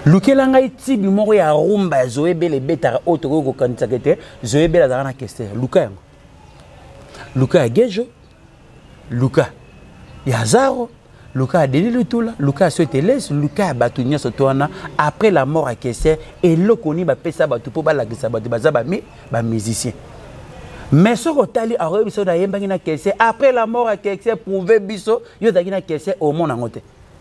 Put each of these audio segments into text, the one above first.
Lukelanga iti moko ya rumba Zoé Bele betara otoko ko kantakete Zoé Bele azana kester Luka Luka ya Gejo Luka ya Zaro Luka a Denis Lutula Luka a Soteles Luka a Batunia Sotwana après la mort à Kester et lokoni ba pesa batu po ba la gisa batu bazaba mi ba musicien mais ce que a rebiso na yemba na Kester après la mort à Kester prouver biso yo daki na Kester au monde ngote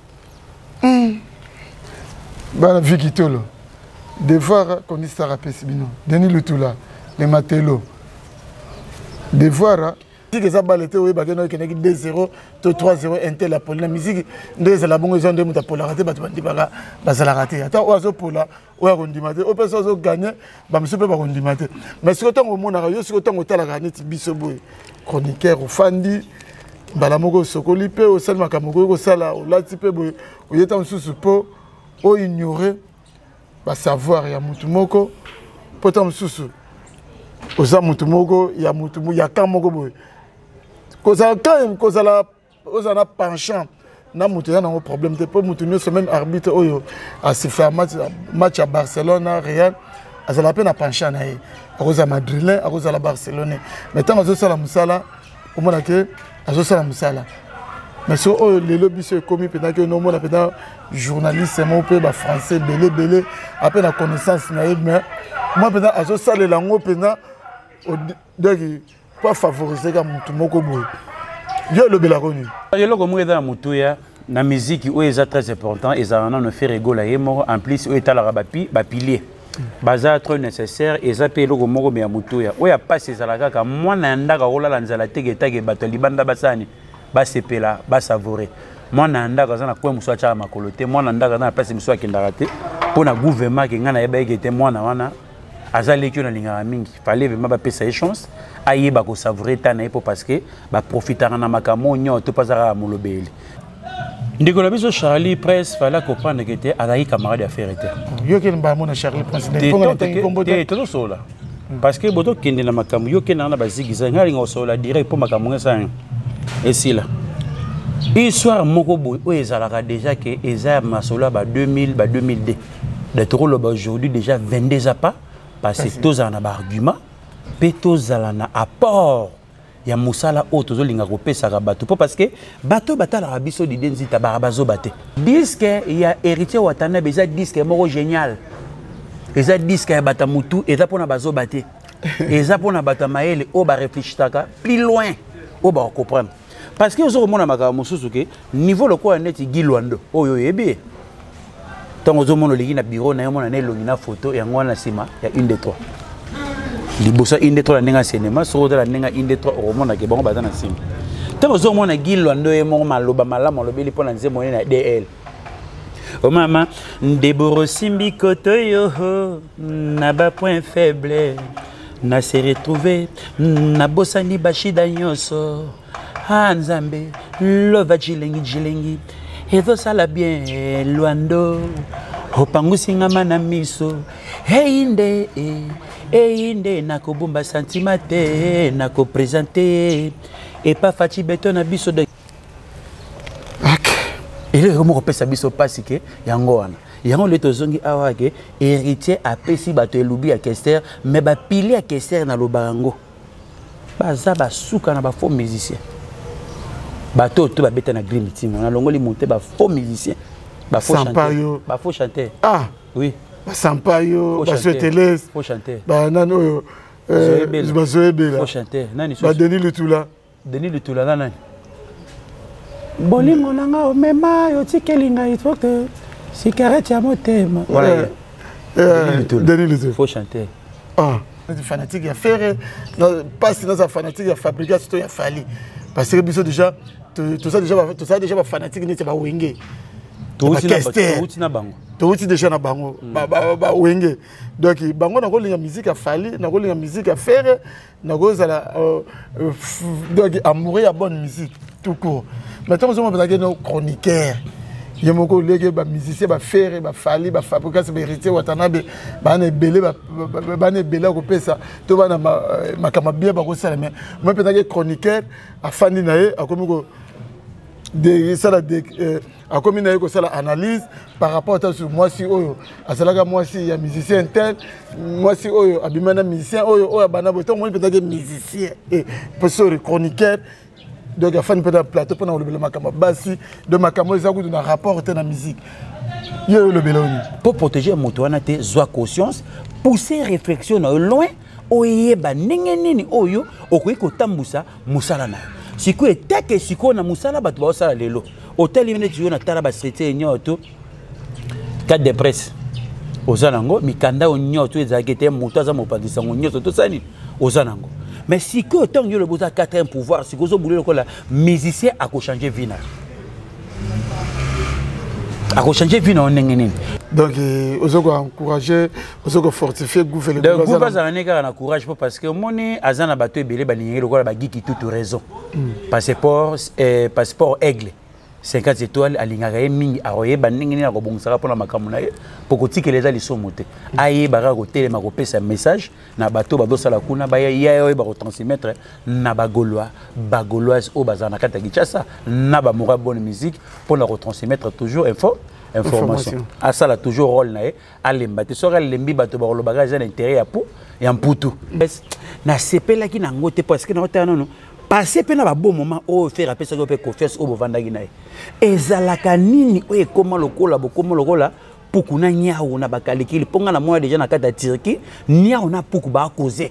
Bana Vikitolo. Des fois, qu'on y s'arrête, Denis Lutula, les Matelo. Des fois, si que ça balete, oui, parce que nous avons 2-0, 3-0, Intel la Pologne. La musique, nous avons la bonne raison de nous pour la rater, parce la rater. Attends, on a pour la, on a rondimate, on peut s'en gagner, bah monsieur peut pas rondimate. Mais si autant au monde, si autant au tal la gagner, bisoboy, chroniqueur, au fandi, balamoko sokolipe, au salma kamoko, au sala, au latipe, au yetan sous po. O ignorer ba savoir ya mutumoko potam susu oza mutumoko ya mutumu ya kamoko boy koza la ozana penchant na mutuya na problème de po mutunyo ce même arbitre oyo a sifflé match à Barcelone Real azala pe na penchant na ye akoza madrilèn akoza la Barcelone mais tant azo sala musala o mona ke azo sala musala mais si les lobbies sont commis pendant que nous avons des journalistes français, belé, après la connaissance, mais moi, pendant que je suis langue, pas favoriser comme tout le monde. Je le belagoni. Je le comme dans mutuya na musique où est très important et ça on fait rigoler en plus où est la rabapi ba pilier. Baza trop nécessaire et ça paye le moko mais mutuya. Où ya pas ces alaka ka moi na ndaka rola la nzala tege bato libanda basani. Ba sepela ba savourer moi na ndaka za na kwa muswa cha makolote moi na ndaka na place muswa kindarate pona gouvernement ki ngana yeba ekete moi na wana azali ki na linga mingi fallait vraiment ba pesa chance ayeba ko savourer tana ipo parce que ba profitera na makamo nyoto pasara molobeli ndiko la biso Charlie Presse fallait comprendre que était azali camarade d'affaires était yo ki mba mona Charlie Presse de sola parce que boto kende na makamo yo kende na bazigiza ngali ngosola direct po makamo ngesa et si là histoire moko boy o ezalaka déjà que eza masola ba 2000 ba 2002 de trop le aujourd'hui déjà 22 pas parce que tous en a argument pe tous na apport ya musala o tozolinga ko pesa ka bato parce que bato batala biso di denzi tabarabazo baté disque ya héritier watana beza disque moko génial eza disque ya batamutu eza pona bazo baté eza pona batamaele o ba réfléchitaka plus loin o ba comprendre parce que aux hommes na mususu ke niveau le quoi net gilwando oyo yebe tant aux hommes na bureau na yomona na elongi na photo ya ngwana sima ya 1 2 3 libosa 1 2 3 na cinéma so la ninga 1 2 3 omona ke bango bazana sima tant aux hommes na gilwando e mo maloba malama lobeli pona nzemo na DL o mama ndeboro simbi kotoyo na ba point faible na se retrouver na bosani bashida nyoso Hanzambe lova jilengi ezo sala bien luando opangusinga mana miso inde nakobumba sentimate nako présenter et pas fati beto na biso de ele mo pesa biso pasike yango wana yango le tozongi awa ke héritier apesi bato elubi ya Kester mais ba pili ya Kester na lobango baza basuka na ba faux musicien bateau tout va bêter na green team on a longoli monter ba faux musicien ba faux chanteur ba faux chanteur ah oui ba sampayo ba Soteles faux chanteur ba nano Zoé Bele faux chanteur nani ba Denis Lutula nani bolingo nanga o mema yo tikelinga il faut que cigarette ya motema voilà Denis Lutula faux chanteur ah fanatique ya faire pas sinon ça fanatique ya fabrication to ya fali parce que biso déjà tout ça déjà fanatique ni ba wenge to uti na bango to uti déjà na bango ba wenge donc bango na ko linga musique a fali na ko linga musique a faire na ko za donc amoureux ya bonne musique tout court maintenant nous avons besoin de chroniqueurs yemoko leke ba musicien ba faire ba fali ba fabrication ba héritier watanabe ba na belé ba na belé ko pesa to ba na makama bien ba ko sala mais moi peut-être chroniqueur afandi na ye akomi ko à comme il y a analyse par rapport à moi si moi si il y a musicien tel moi si abimana musicien peut-être musicien et professeur chroniqueur donc il faut un plateau pour le makamba basi de makamba ça un rapport à la musique pour protéger motoana te zoa conscience pousser réflexion loin oyeba ndenge nini oyo okoki kotambusa musala na siko eteke siko na musala bato baosala lelo hôtel imene tiyo na tala basete nyoto cadre de presse ozanango mikanda onyoto ezalaki te moto aza mopandisa nyoto tosani ozanango mais siko otango yo le boza quatrième pouvoir siko ozobule lokola musicien akochanger vie na akochanger vie na ndenge nini. Donc, vous avez encouragé, vous avez fortifié le gouvernement. Le gouvernement a courage parce que mon azana bateau belé baniyé le quoi qui toute raison. Passeport aigle 50 étoiles alingaye mingi aroye baningi na kobongisa pour la makamuna pour que les ali sont montés. Aye bara ko telema ko pesa message na bateau bado sala kuna ba ya ba retransmettre na bagolois bagoloise au bazana kata Kinshasa na ba mora bonne musique pour la retransmettre toujours information. À ça là toujours rôle nae alemba te sora lembi bato ba lo bagage à l'intérieur ya mputu. Na sepela ki na ngote parce que na otana non passer pe na ba bon moment o faire appeler ça ko confiance o bovandaki nae. Ezalaka nini o ekoma lokola bokoma lokola puku na nyao na bakalikili ponga na moi déjà na kata Turquie nyao na puku ba causer.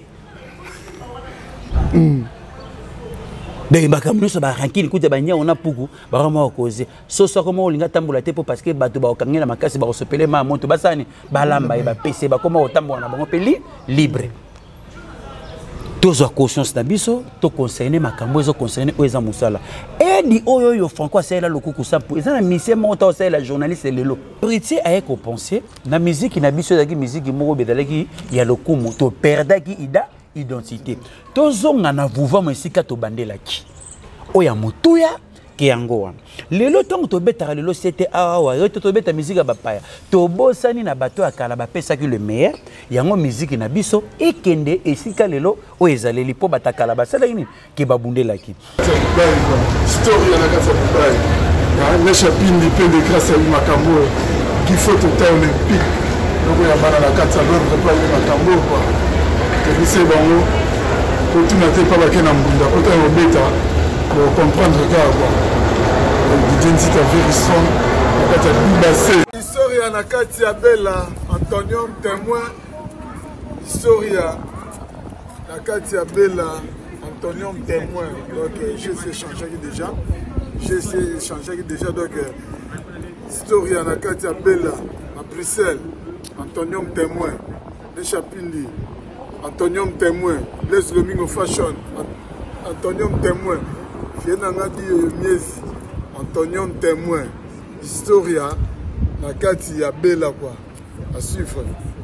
Mais bakamuno so ba rankini kuta ba nyao na puku ba vraiment causer. So comment olinga tambola te parce que bato ba okangela makasi ba osopele ma moto basani balamba ba PC ba comment otambola na bango peli libre. Tous ont conscience d'abisso, tous concernés makambo, ils ont concerné eux en musala. Et dit oyo yo franco c'est là le coucou ça pour ils ont mission montant c'est la journaliste le lo. Priorité a qu'on penser na musique na biso daki musique moko bedalaki ya le coup moto perdaki ida identité. Tous ont na vouva mesika to bandela ki. Oya mutuya ke yango wana. Lelo tango to betara lelo c'était awa to beta musique ba paya. To bosani na bato akala ba pesa ki le meilleur. Yango musique na biso ekende esika lelo o ezaleli po batakala basala nini ke babundela ki. Story na kasa bubai. Na chapini pe de grâce à makambo qui faut total olympique. Donc ya bana la kasa l'ordre pas makambo quoi. Que c'est bon pour tout n'était pas bakena mbunda pour ta beta pour comprendre quoi. L'identité very strong. Historia na kati ya Bella Antonio témoin. Historia na kati ya Bella Antonio témoin. Donc je sais changer déjà. Je sais changer déjà donc Historia na kati ya Bella à Bruxelles. Antonio témoin. Les Chapili. Antonio témoin. Les Domingo Fashion. Antonio témoin. Viens na di miezi. Antonio témoin. Historia na kati ya Bella quoi. À suivre.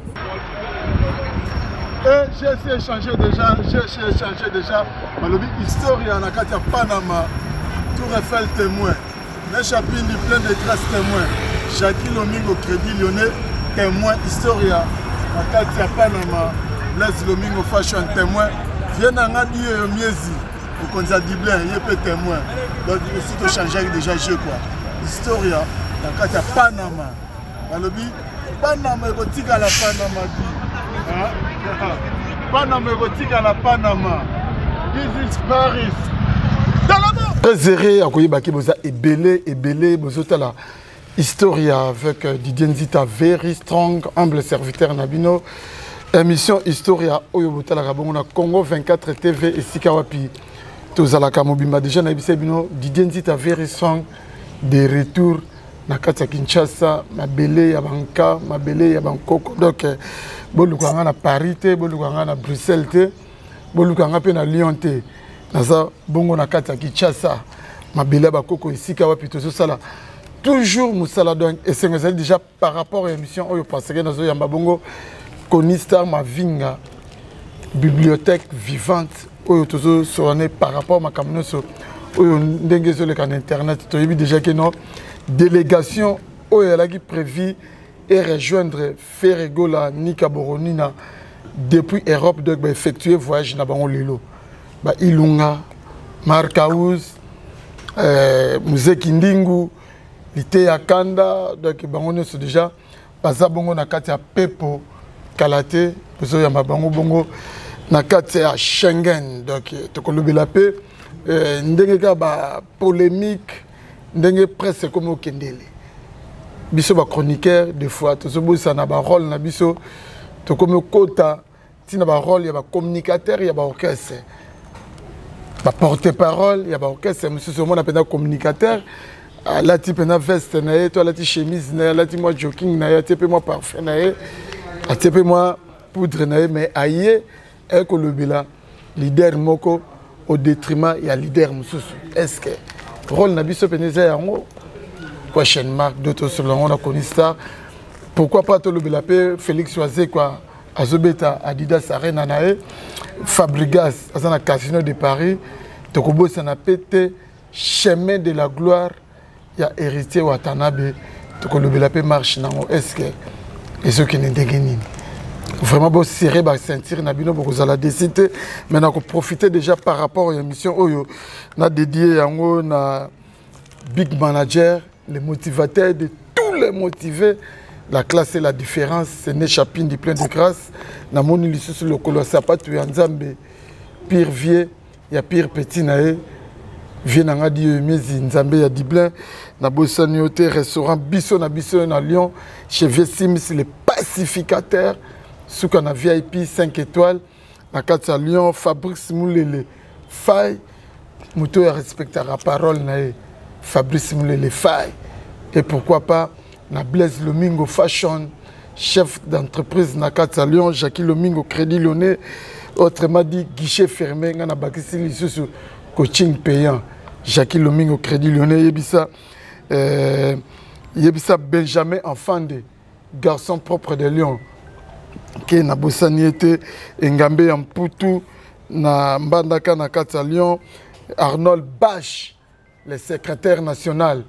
Et j'ai changé déjà. Malobi Historia na kati ya Panama. Tour Eiffel témoin. Les Chapini plein de grâce témoin. Jackie Lomingo Crédit Lyonnais témoin. Historia na kati ya Panama. Les Lomingo Fashion témoin. Viens na di miezi. Au Konza Diblin, il peut témoin. Donc, il faut changer déjà jeu quoi. Historia, la carte à Panama. Malobi, Panama érotique à la Panama. Panama érotique à la Panama. This is Paris. Dans la mort. Très zéré, à quoi il boza et belé, bozota la Historia avec Didier Nzita, very strong, humble serviteur Nabino. Émission Historia, Oyobota la Rabona, Congo 24 TV et Sikawapi. Tozalaka mobimba déjà na bisebino Didier Nzita very strong de retour na kati Kinshasa mabele ya banka mabele ya bankoko donc bolukanga na Paris te bolukanga na Bruxelles te bolukanga pe na Lyon te naza bongo na kati Kinshasa mabele ba koko esika wapi tozo sala toujours musala donc et c'est déjà par rapport à l'émission oyo passer nazo yamba bongo Konistar Mavinga bibliothèque vivante oyo tozo sorane par rapport à ma kamnoso oyo ndenge zo le kan internet to yebi déjà que non délégation oyo elle a qui prévu et rejoindre Ferregola Nika Boronina depuis Europe donc ba effectuer voyage na bango lelo ba Ilunga Marcaus Musée Kindingu, l'ité à Kanda, donc bango c'est déjà baza bongo na kati ya Pepo Kalate, bezo ya mabango bongo na kati ya Schengen, donc tokolobela pe ndenge ka ba polémique, ndenge presque comme au Kendele. Biso ba chroniqueur des fois to so ça na ba rôle na biso to comme kota tina ba rôle ya ba communicateur ya ba orchestre. Ba porte-parole, il y a ba orchestre, monsieur Somo na pena communicateur, la type na veste na toi la type chemise na la type moi jogging na type moi parfum na type moi poudre na mais aïe et que le bila leader moko au détriment il y a leader monsieur. Est-ce que rôle na biso peneza yango prochaine marque d'autres selon on a connu ça, pourquoi pas tout le bila pe Félix Choisé quoi Azobeta Adidas Arena nae Fabregas azana Casino de Paris tokobo sana pété chemin de la gloire ya héritier Watanabe tokolobela pe marche nango est-ce que et ceux qui ne dégainent vraiment beau serrer ba ceinture na bino boko zala décider maintenant ko profiter déjà par rapport à l'émission oyo na dédié yango na big manager les motivateurs de tous les motivés. La classe et la différence, c'est né chapine du plein de grâce. Na moni lisusu le kolo sapatu ya nzambe pire vieux, ya pire petit nae. Vieux nanga di mezi nzambe ya diblin. Na bosani hotel restaurant biso na Lyon chez Vieux Sims les pacificateurs. Souka na VIP 5 étoiles. Na kati Lyon Fabrice Moulele Faille. Muto ya respecter la parole nae. Fabrice Moulele Faille. Et pourquoi pas na Blaise Lomingo Fashion, chef d'entreprise na Katsa Lyon, Jackie Lomingo Crédit Lyonnais, autrement dit guichet fermé, na bakisi lisusu coaching payant, Jackie Lomingo Crédit Lyonnais, yebisa Benjamin Enfande, garçon propre de Lyon, qui na Bossaniete, Ngambe Yamputu, na Mbandaka na Katsa Lyon, Arnold Bache, le secrétaire national.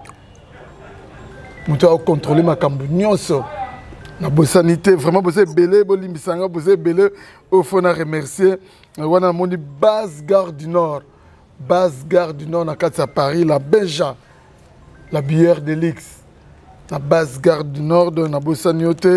Je vais contrôler ma cambougnonso. Na bossanité, vraiment, bossé belé, bolimbisanga, bossé belé, au fond, on a remercié. On a mon base gare du Nord. Base gare du Nord, à Paris, la Benja, la bière de l'X. La base gare du Nord, on a bossanioté,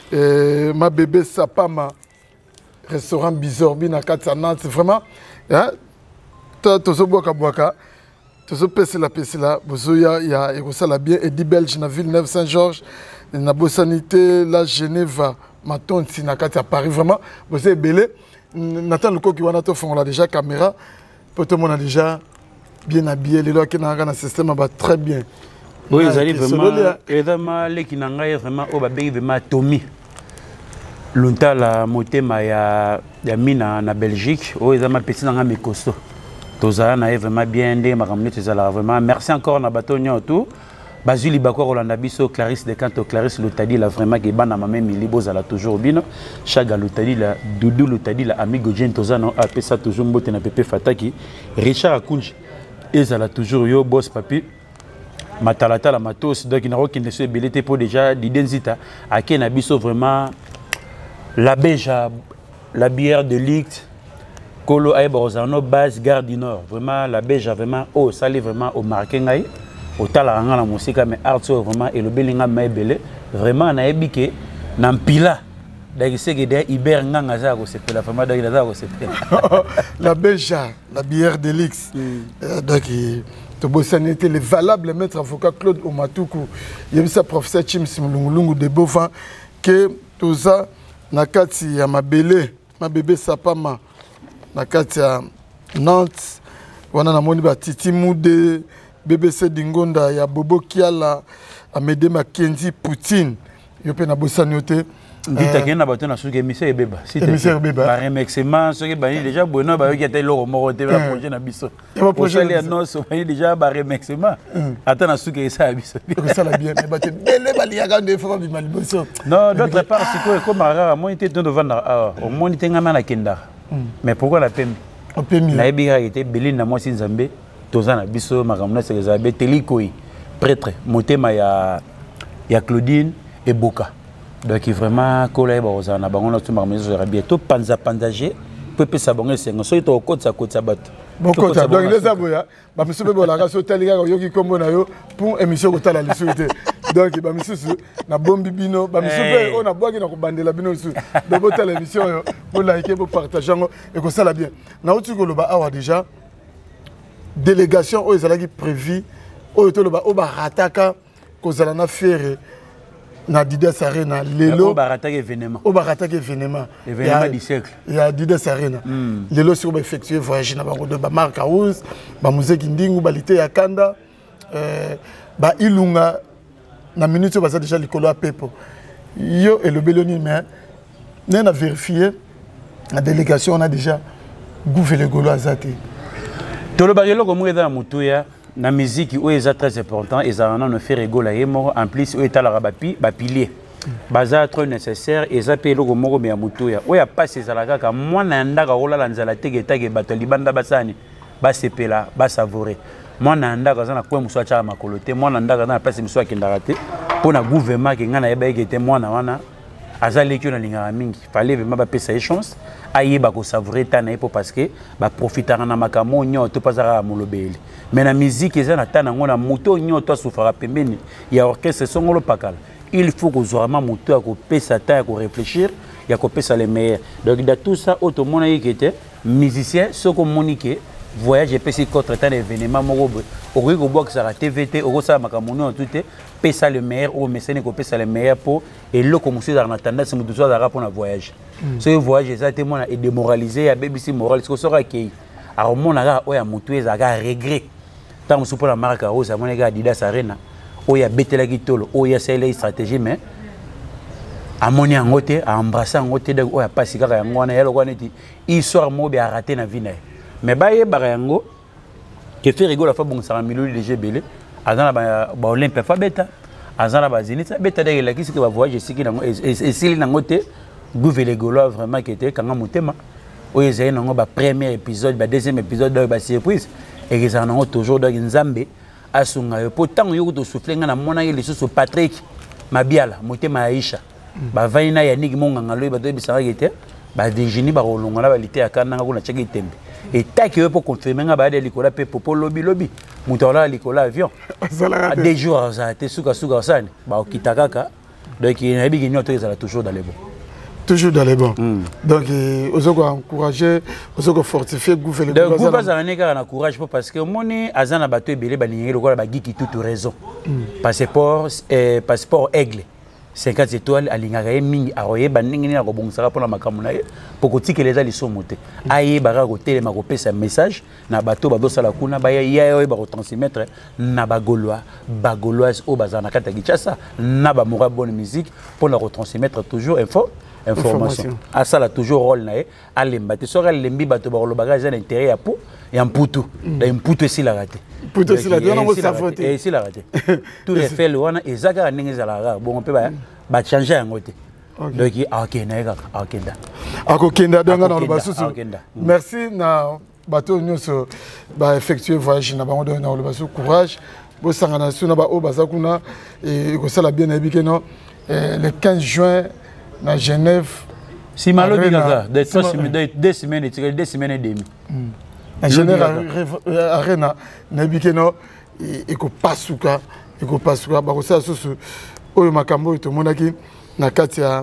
ma bébé Sapama, restaurant Bizorbi, na Nantes. C'est vraiment, hein, tozo boaka boaka. Tout ce la il y a la bien Eddie Belge na Villeneuve Saint-Georges na Bossanité la Genève Maton Sinakati à Paris vraiment vous êtes belé Nathan le qui wana to fond déjà caméra pour tout le monde a déjà bien habillé les lois qui n'a un système va très bien oui ils arrivent vraiment et vraiment les qui n'ont vraiment au babé vraiment Tommy l'unta la motema ya mina na Belgique oh ils ont petit dans mes costaud. Tozala na vraiment bien ndé makamne tozala vraiment merci encore na bato nyoto Basili Bakwa Rolanda Biso Clarisse de Canto Clarisse Lutadi la vraiment que bana mame milibo zala toujours bino Chaga Lutadi la Doudou Lutadi la amigo Jen Tozana appelle ça toujours mbote na Pepe Fataki Richard Akunji ezala toujours yo boss papi matalata la matos donc na roki ne se belete pour déjà d'identité à Kena Biso vraiment la beja la bière de Licht Kolo Aïbozano, base gare du Nord. Vraiment, la beige vraiment, oh, ça l'est vraiment au marquingaï. Au talanga la musique, mais Arthur vraiment, et le Bellingham Maïbele. Vraiment, on a ébiqué, Nampila. D'ailleurs, c'est que derrière Iber Ngangaza, c'est la femme d'Aguilaza, c'est la beige, la bière de l'X. Donc, tu bosses le valable maître avocat Claude Omatoukou. Il y a eu sa professeur Chim Simulungu de Beauvin, que tout ça, Nakati, ya ma bébé Sapama. Na kati ya Nantes wana na moni ba Titi Moude BBC Dingonda ya Bobo Kiala Amede Makenzi Poutine yo pe na bosani ote ndita kena bato na suki émission ebeba si te ba remerciement soki bani déjà bueno ba yo ki loko moko te ba projet na biso ya projet ya noso bani déjà ba remerciement ata na suki esa biso ça la bien mais bato bele bali ya gande fo bi maliboso non d'autre part c'est quoi comme rara moi était de vendre au moni tenga na kenda. Mais pourquoi la peine? La Ebira était Béline, moi si Nzambé, Tozana Bisso, Maramna Sezabe, Telikoi, prêtre, Motema ya Claudine et Boka. Donc vraiment, Kola Barozana, Bangon, tout Marmezo, bientôt Panza Pandager, Pepe Sabongé, c'est un seul au côte, ça côte, ça bat. donc les aboya bamisu be bolaka so tali kaka yoki kombo na yo pour émission kotala lisuite donc bamisusu na bombi bino bamisu be on a boaki na kobandela bino su de botala émission yo pour liker pour partager et que ça la bien na uti ko loba awa déjà délégation o ezalaki prévu o to loba o ba rataka ko zala na faire na Adidas Arena lelo baratake événement événement du siècle ya Adidas Arena lelo sur ba effectuer voyage na bango de ba marque house ba musée kindingu balite ya kanda ba ilunga na minute ba déjà likolo a pepo yo et le beloni mais na vérifier la délégation on a déjà gouverné golo azati to le bagelo ko mu eza mutuya na musique où est très important et ça en fait rigoler en plus où est la ba pilier baza trop nécessaire et ça paye le moko me mutuya où ya pas ces alaka ka mwana ndaka rola la nzala tege tege bato libanda basani ba sepela ba savourer mwana ndaka za na kwa muswa cha makolote mwana ndaka na place muswa kindara te pona gouvernement ki ngana yeba ekete mwana wana azali ki na lingara mingi fallait vraiment ba pesa chance ayeba ko savourer tana pour parce que ba profitera na makamo nyoto pasara molobeli mais la musique eza na tana ngona moto nyoto souffra pembeni ya orchestre songolo pakala il faut que vraiment moto a ko pesa ta ko réfléchir ya ko pesa les meilleurs donc dans tout ça auto mona yekete musicien soko monique voyage et pesi contre tant d'événements moko au ko box à TVT au ça makamono tout pesa le meilleur au mécène ko pesa le meilleur pour et le comme monsieur dans tendance mutu so za pour na voyage ce voyage exactement et démoraliser ya BBC moral ce que sera qui alors mon aga o ya mutu ezaga regret tant musu pour la marque rose à mon gars Adidas Arena o ya betela kitolo o ya c'est la stratégie mais à mon yangote à embrasser ngote de o ya pasika ka ngwana yelo kwa neti histoire mo be a raté na vie na mais baye barango que fait rigoler la fois bon ça milieu de GBL azana ba Olympe fa beta azana ba Zenit beta de la qui va voyager siki nango et sili nango te gouverner golo vraiment qui était kanga mutema o yezai nango ba premier épisode ba deuxième épisode ba surprise et que ça nango toujours dans Nzambe asunga yo pourtant yo to souffler nga na mona ye lisusu Patrick Mabiala mutema Aisha ba vaina ya Nick Monga ngalo ba to bisanga gete ba Virginie ba rolonga na ba lité akana ngako na cheki tembe et tac pour confirmer nga ba de likola pe popo lobby mutola likola avion à des jours ça été suka sani ba kitakaka donc il a bien que ça toujours dans les bons donc aux encourager aux fortifier gouverner donc vous pas en écart na courage parce que moni azana bato ebele ba ningi lokola ba giki toute raison passeport aigle 50 étoiles à l'ingarae mingi aroye baningi na kobongisa pour la makamuna pour que tike les ali somote aye bara ko telema ko pesa message na bato ba dosala kuna ba ya ba ko transmettre na ba gauloise au bazana kata gichasa na ba mora bonne musique pour la retransmettre toujours information à ça la toujours rôle na à lembate sora lembi bato ba lo bagage na intérêt ya po et en putu da imputu si la raté putu si la dona mo safote et si la raté tout est fait le wana ezaka ndenge zala bon on peut ba changer yango te donc akena akenda akokenda donga na lo basusu merci na bato nyonso ba effectuer voyage na bango na lo basusu courage bo sangana suna ba o bazakuna et ko sala bien ebikeno le 15 juin na Genève si malo binaza de 2 semaines et demie na Genève Arena na bikeno et ko pasuka ba ko sala susu oyo makambo to monaki na kati ya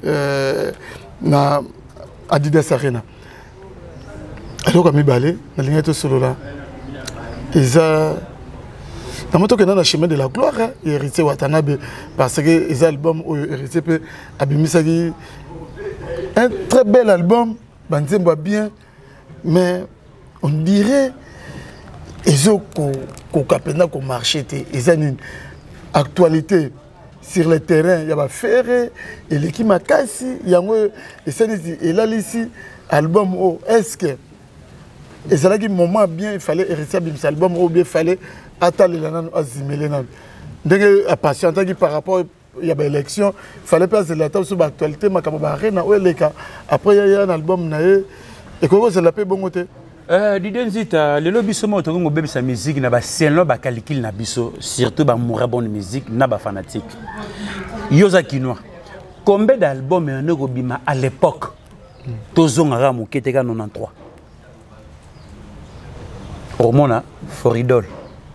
na Adidas Arena alors comme balé na ligne to solo là eza na moto que na chemin de la gloire hérité Watanabe parce que les albums hérité pe abimisaki un très bel album banzemba bien mais on dirait ezo ko kapena ko marché te eza une actualité sur le terrain il y a faire et l'équipe makasi yango et ça dit et là ici album est-ce que et c'est là qu'il moment bien il fallait hériter bim album ou bien fallait attendre nan azimele nan ndenge a patienter par rapport il y a élection il fallait pas se la table sur l'actualité makamba arena ou eleka après il y a un album na et comment ça l'appelle bon côté Didenzita le lobby somo to ngo bebisa musique na ba selon ba calcul na biso surtout ba moura bonne musique na ba fanatique yoza kinwa combien d'albums en Eurobima à l'époque tozonga ra mokete ka 93 Hormona Foridol.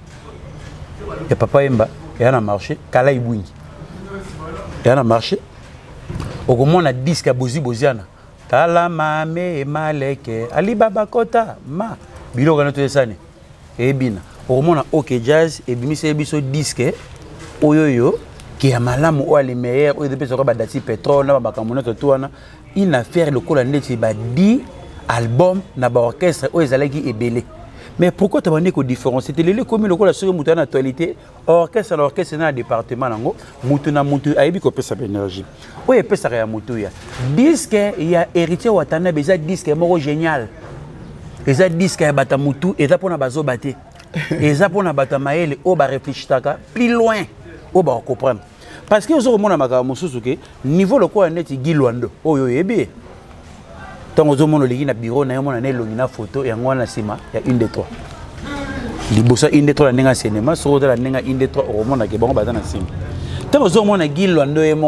Et papa Emba, il y a un marché, Kala Ibouini. Il y a un marché. Au moment a disque à Bozi Boziana. Tala mame maleke. Alibaba Kota. Ma. Bilo Ganato Sane. Et Bina. Au moment OK Jazz. Et Bimi Sebiso disque. Oyoyo. Qui a malam ou les meilleurs. Ou depuis ce que Badati Pétrole. N'a pas Kamouna Totuana. Une affaire le col net. Il 10 albums. N'a pas orchestre. Ou les allégués et belé. Mais pourquoi tu as dit que différence? C'était les communes locales, la seule actualité. Orchestre, l'orchestre, c'est dans le département. Moutuna Moutou, Aïbi, qu'on peut sa énergie. Oui, il peut sa Moutou. Disque, il y a héritier Watana, mais ça disque est génial. Et ça disque est bata Moutou, et ça pour la bazo baté. Et ça pour la bata maël, au bas réfléchir plus loin, au bas comprendre. Parce que vous avez mon amaga Moussouke, niveau le quoi net, il Guiluando. Oh, yo, ébé. Tant que vous avez un bureau, vous avez une photo et vous avez une des trois. Vous avez une des trois dans le cinéma, vous avez une des trois au monde qui est bon. Tant que vous avez un guillo, vous avez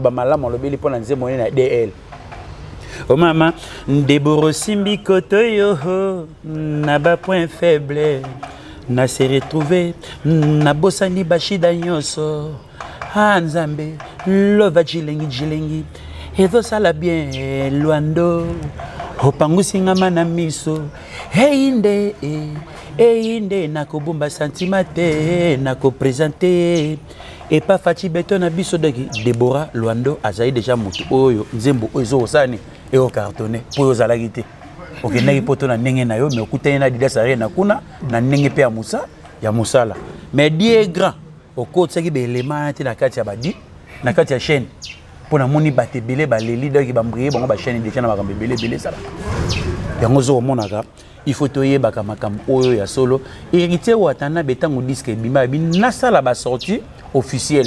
un DL. Oh maman, Deboro Simbi Kotoyo, n'a point faible, n'a se retrouvé, n'a bossani bashida nyoso, Hanzambe, lova jilengi. Et tout ça la bien, Luando, Opangusinga manamiso, Inde, nako bomba sentimate, nako présenter, et pas Fati Beton abiso de Déborah, Luando, Azaï déjà moutou, Oyo, Nzembo, Ozo, Sani, et au cartonné, pour aux alagité. Ok, n'a pas ton nenge na yo, mais écoutez, na dida sare na kuna, na nenge pe amoussa, ya moussala. Mais die grand, au côté, c'est qui est l'élément, na katia badi, na katia chaîne. Pour la moni batte belé les leaders qui va briller bon ba chaîne déjà na makambe belé ça là yango zo monaka il faut toyer baka makam oyo ya solo héritier watana betango disque bima bina sala ba sortie officielle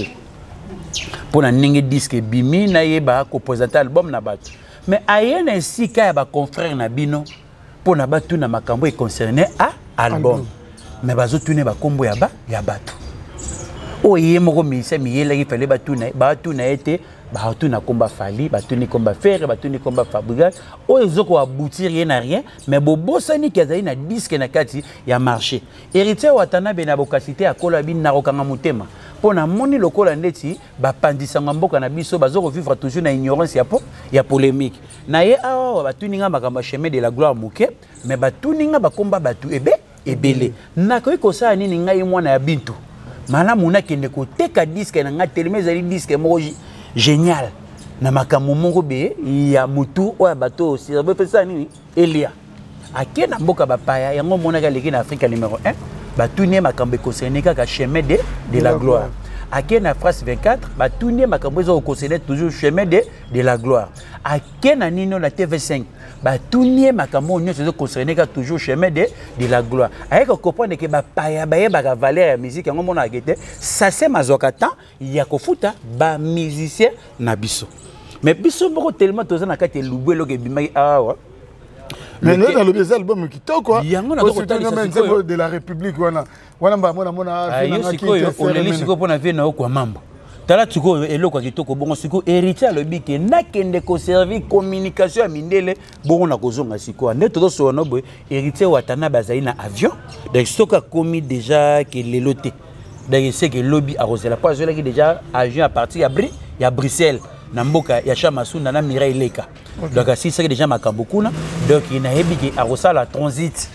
pour na ninge disque bimi na yeba ko présenter album na bato mais ayena ainsi ka ba confrère na bino pour na batu na makambo e concerné à album mais bazo tune ba kombo ya bato oye moko mise miyela ki fallait batu na été batu na combat fali batu ni combat fer batu ni combat fabricat o ezoko aboutir rien à rien mais bobosani kazali na disque na kati ya marché héritier watana bena bokasité akola bin na rokanga mutema pona moni lokola ndeti bapandisanga mboka na biso bazoko vivre toujours na ignorance ya polémique na ye awa batu ninga makamba chemin de la gloire muke mais batu ninga bakomba batu ebele nakoyi kosala nini ngai mwana ya bintu malamu na kende ko teka disque na nga teleme zali disque mo génial na makambo moko be ya mutu o bato aussi ça veut ça nini Elia akena mboka bapaya yango monaka leki na Afrique numéro 1 batuni makambo concerné kaka chemin de la gloire akena France 24 batuni makambo zo concerné toujours chemin de la gloire akena nino na TV5 batuni makambo nyonso zo concerné kaka toujours chemin de la gloire ayeka comprendre que bapaya baye baka valeur ya musique yango mona akete ça c'est mazoka temps ya kofuta ba musicien na biso mais biso moko tellement tozana kati lubelo ke bimaki awa mais nous dans le album qui to quoi de la République wana mona on les siko pona vie na kwa mambo tala tuko eloko kitoko bongo siko héritier le bike nakende ko servir communication ya mindele bongo na kozonga siko ande to so no boy héritier watana bazali na avion donc stoka commis déjà que leloté donc c'est que lobby a rosé la poisson qui déjà avion à partir ya Bruxelles na mboka ya Chamasunda na Mireille Leka donc si c'est déjà makambokuna donc il na hebiki a rosé la transit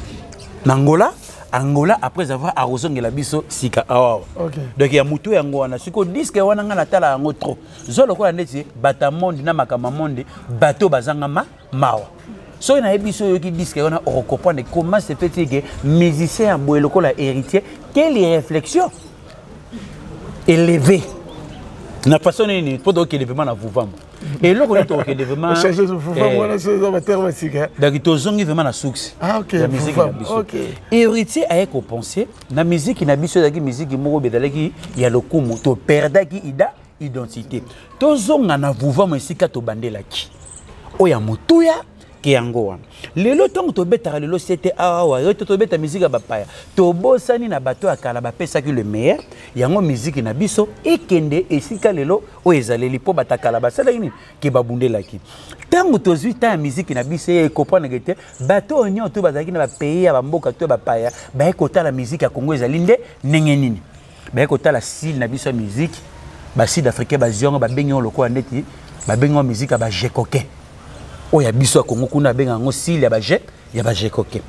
Angola après avoir arrosé la biso sika awa donc ya mutu yango wana siko disque wana nga natala yango trop zolo ko ndeti bata monde na makama monde bato bazanga mawa so na biso yoki disque wana on comprendre comment c'est fait que musicien boyelo ko la héritier quelle réflexion élevée na façon ni pour donc élément na vous vendre et là on est élément changer vous vendre voilà c'est ça terme sika donc to zongi vraiment na succès ah OK la musique na biso héritier a ko penser na musique na biso la musique moko bedalaki ya lokumu to perdaki identité to zonga na vous vendre sika to bandelaki oya mutuya ke yango wana lelo ntongo tobetaka lelo sete awa yo tobeta musique ya bapaya tobosani na bato akala bapesaki le meilleur yango musique na biso ekende esika lelo oyo ezaleli mpo batakala basalaki nini ke babundelaki ntango tozwi ta ya musique na biso ekopreneke te bato oyo nyonso to bazalaki na bapays ya bamboka to bapaya baye kotala musique ya Congo ezali nde ndenge nini baye kotala style na biso ya musique basud africain baziongo babengi yango lokola ndeti babengi yango musique ya bajekoke oyo ya biso ya Congo kuna babenga yango style ya bajekoke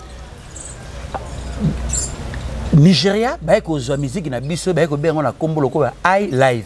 Nigeria baye kozwa musique na biso baye kobenga yango na kombo lokola I live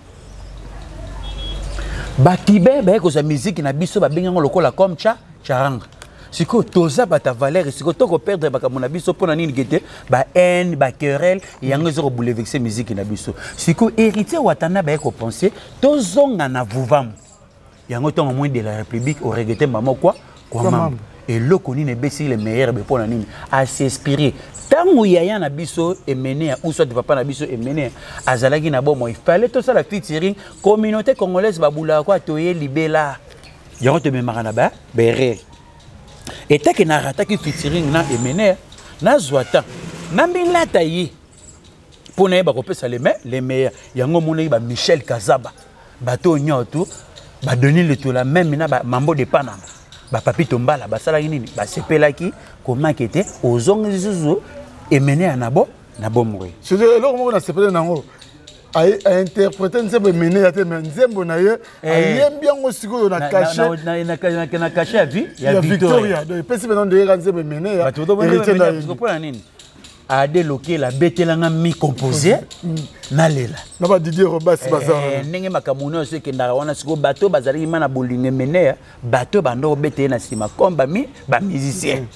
Bakibe baye kozwa musique na biso babenga yango lokola comme charanga siko toza bata valeur siko toko perdre makambo na biso pona nini gete ba haine ba querelle yango ezoko bouleverser musique na biso siko héritier watana baye ko penser tozonga na vuvam yango tongo moins de la république au regretté maman quoi maman et le koni ne besi le meilleur be pona nini à s'inspirer tango yaya na biso emené ou soit papa na biso emené azalaki na bon il fallait tout ça la featuring communauté congolaise babula quoi toye libela yango te memara na ba berre et tant que na rataki featuring na emené na zwata na mbinlata yi pona ba kopesa les meilleurs yango mona ba Michel Kazaba bato nyoto ba donner le tout la même na ba mambo de Panama ba papi tombala ba sala nini ba sepelaki comment était aux ongizuzu emené à nabo mourir c'est alors on a sepelé nango a interpréter nzembo emené à te nzembo na ye ayembi yango siko na caché na caché à vie ya Victoria donc pesi maintenant de nzembo emené ya héritier na comprendre nini a déloqué la betelanga mi composé na lela na ba Didier Robas bazar ndenge makamuno se kendara wana siko bato bazali mana bolinge mené bato bando bete na sima komba mi ba musicien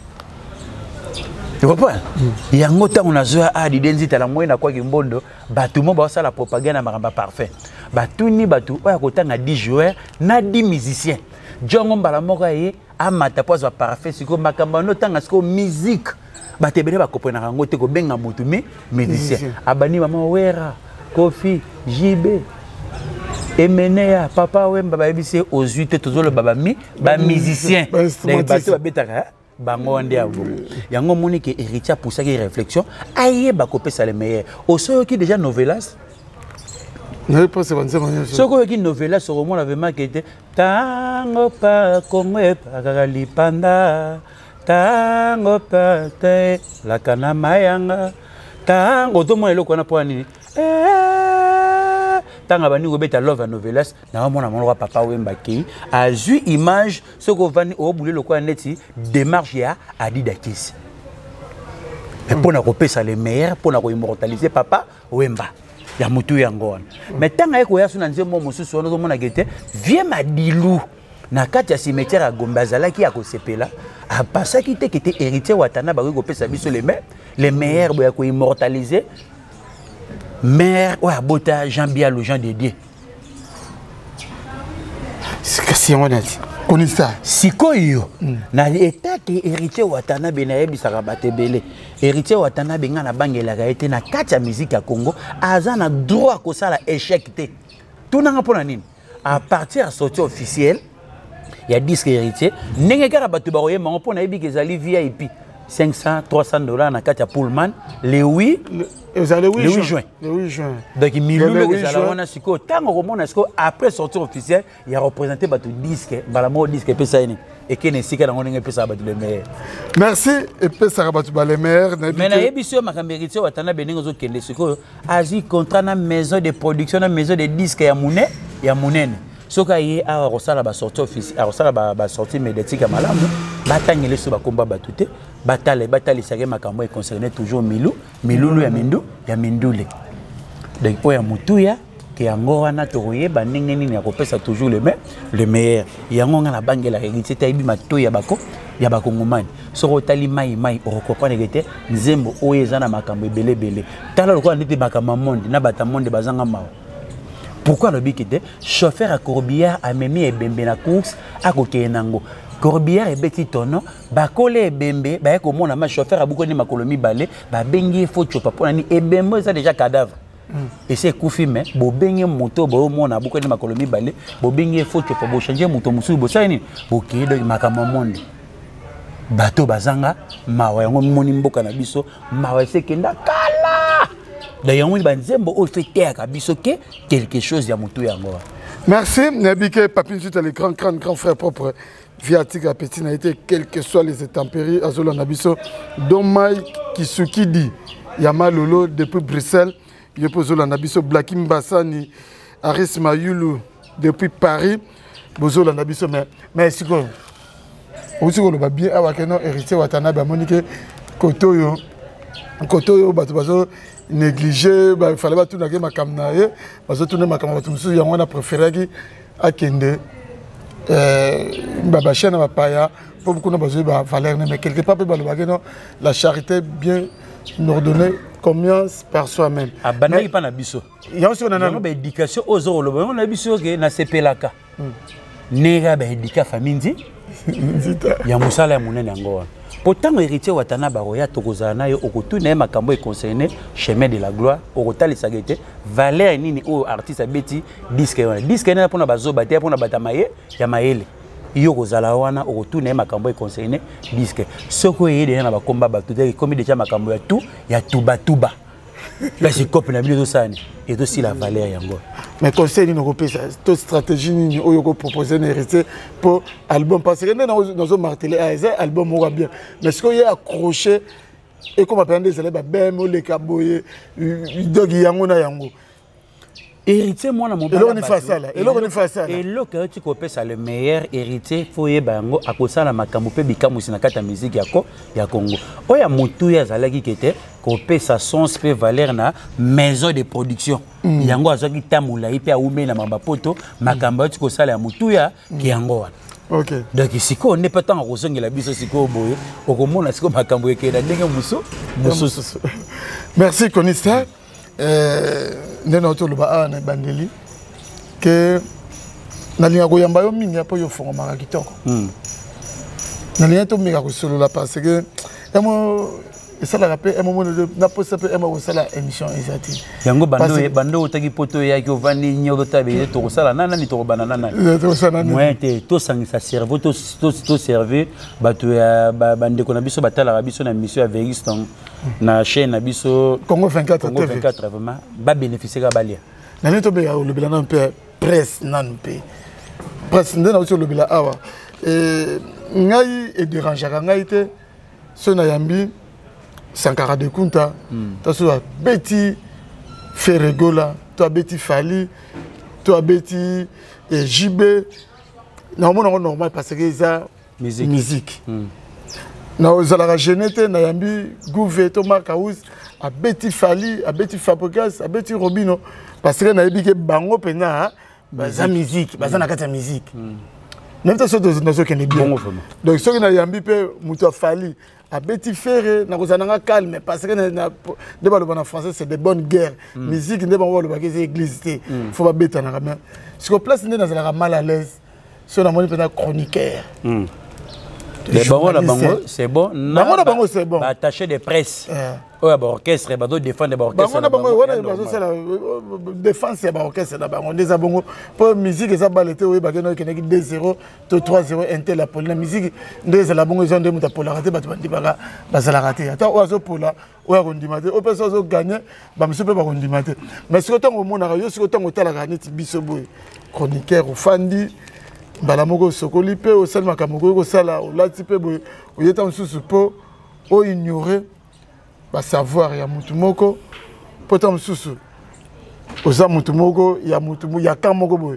tu comprends yango tango na zoa a didenzi tala moyena kwa kimbondo bato mo ba sala propagande na maramba parfait batuni bato oya kotanga 10 joueurs na 10 musiciens jongo mbala moko ye amata poza parfait siko makambo no tanga siko musique batebele ba kopena rango te ko benga mutu me musicien abani mama wera Kofi JB Emenea papa wemba ba ebise aux 8 tozolo baba mi ba musicien bato babetaka bango ndé avo yango moni ke héritier poussa ki réflexion aye ba kopesa le meilleur osoyo ki déjà novelas ne pas se vanzer manière soko ki novelas au moins avait marqué tango pa Congo pa lipanda tango pa te la kana mayanga tango to mo eloko na po nini tanga bani obeta love novelas na mona mona papa wemba ki azui image soko vani obule lokwa neti démarche ya Adidakis pour na kopesa les meilleurs pour na ko immortaliser papa wemba ya mutu yango wana mais tanga eko ya suna nzembo mosusu wana mona gete vie madilu na kati ya cimetière ya Gombe azalaki ya kosepela apasaki te kete héritier watana ba ko pesa biso les meilleurs boya ko immortaliser mère ouais bota Jean Bialou Jean Dédié c'est que si on a dit connais ça sikoyo na état que héritier watana benayebi sarabatebele héritier watana benga na bangela ka été na kati ya musique ya Congo azana droit ko sala échec te tout nanga pona nini à partir à sortie officielle il y a disque héritier ndenge kara bato ba oyema ngo pona yebi kezali VIP $500-300 na kati ya Pullman le 8 juin. Donc, après sortie officielle, il a représenté le disque, le disque, et qui est ici, merci, et puis ça va les maires. Mais il y a un mérite, il contrat na maison de production, na maison de disques, il y a Mounen. Ce qui est à la sortie officielle, à la sortie médiatique à Malamu, bataille sur le combat batouté, bataille c'est que concernait toujours Milou ya Mindu ya Mindule. Donc il y a Mutuya qui a ngora toroye bandenge nini ya kopesa toujours le meilleur. Ya ngonga na bangela héritier taibi matoya bako ya bakongomani. Soko tali mai o comprendre que nzembo oyeza na makambo belebele. Tala lokwa ndete bakama monde na bata monde bazanga mawo. Pourquoi le biquet chauffeur à Corbière a même mis bembe na course à Kokenango. Corbière et Betty Tono, Bakole et Bembe, Bayako mon ama chauffeur à beaucoup de Makolomi balé, Babengi faut chopa pour ni et Bembe ça déjà cadavre. et c'est koufi mais bo benye moto bo mona beaucoup de makolomi balé bo benye faut que pour changer moto musu bo ça ni bo kido makama monde bato bazanga mawa yango moni mboka na biso mawa sekenda kala d'ailleurs on banzembo o fait terre ka biso ke quelque chose ya moto yango. Merci Nabike Papine suite à les grand frère propre viatique à petit n'a été quels que soient les intempéries azola nabiso Domai Kisuki dit Yama Lolo depuis Bruxelles Yopozola nabiso Blakim Bassani Aris Mayulu depuis Paris Bozola nabiso mais c'est quoi aussi on va bien avoir un héritier Watanabe Monique Kotoyo bato bazo négligé il fallait pas tout nager ma camnaye bazo tourner ma camnaye tout ça on a préféré qui à Kende baba chaîne va paya pour beaucoup de besoin ba valeur mais quelque part la charité bien ordonnée combien par soi-même a banai pas na biso il y a aussi on a ba éducation aux olo on a biso que na sepelaka nega ba éduca famille ya musala ya munene yango pourtant héritier Watanabe roya tokozana nayo okotuna makambo e concerné chemin de la gloire okotali sagete valeur nini o artiste abeti disque na pona bazoba te pona batamaye ya maele iyo kozala wana okotuna makambo e concerné disque soko yede na bakomba batu te komi déjà makambo ya tout ya tuba là c'est copie na bilo sani et aussi la valeur yango. Mais conseil ni européen toute stratégie ni oyoko proposer un héritier pour album parce que dans un martelé album aura bien mais ce qu'il y a accroché et comme appelle des élèves ben le kaboye dog yango na yango héritier moi na mon père et fait ça là et l'on fait ça et l'autre tu copes ça le meilleur héritier faut yeba yango akosala makambo pe bikamusi na kata musique ya Congo oya mutu ya zalaki kete copé sa sens pe valeur na maison de production yango azaki tamula ipe aume na mabapoto makambo tu kosala ya mutu ya ki yango wana. OK donc siko n'est pas tant rosongela biso siko boye okomona siko makambo ekela ndenge muso. Merci Konista ndena otoloba na bandeli que nalinga koyamba yo mingi apo yo fongo maka kitoko nalinga to minga ko solo la parce que et ça la rappelle un moment de na posa pe ema sala émission ezati yango bando otaki poto ya ki ovani nyodo tabe to kosala nana ni to banana nana to sana moi te to sangisa cerveau to servir bato ya bande ko na biso batala biso na mission ya Veriston na chaîne na biso Congo 24 vraiment ba bénéficier ka balia na to be ya lobela na peu presse nan pe presse ndena aussi lobela awa ngai et déranger ngai te sona yambi Sankara de Kunta, tu as Betty Ferregola, tu as Betty Fali, tu as Betty JB. Normalement, normal parce que c'est musique. Nous avons la genète, nous avons Gouvé, Thomas Kaous, à Betty Fali, à Betty Fabricas, à Betty Robino. Parce que nous avons dit que Bango Pena, c'est musique, c'est musique. Nous avons dit que c'est bien. Donc, ce que nous avons dit que Mouta Fali, à Betty Ferré, nous avons calme parce que en français c'est des bonnes guerres. Musique, nous avons dit que c'est église. Il faut pas bêter. Ce qu'on place, nous avons mal à l'aise. Si on a un chroniqueur. Les bangos, c'est bon. Bango, c'est bon. Attaché de presse. Oui, l'orchestre, il défendre l'orchestre. Défense, c'est l'orchestre. Des abongos. Pour musique, ça va l'été, oui, il y a 2-0, 3-0, la pour la musique, des abongos, ils ont des moutons pour la rater, ça la rater. Attends, oiseau pour la, ou à Rondimate, au personne qui gagne, monsieur peut pas Rondimate. Mais ce que tu as au monde, ce que tu as au Talagani, Bissoboy, chroniqueur, ou Fandi. Balamoko Sokolipe, au Salma Kamoko, au Sala, au Latipe, au Yetam Sousoupo, au ignorer, va savoir, il y a Moutumoko, Potam Sousou, au Zamutumoko, il y a Moutumoko, il y a Kamoko.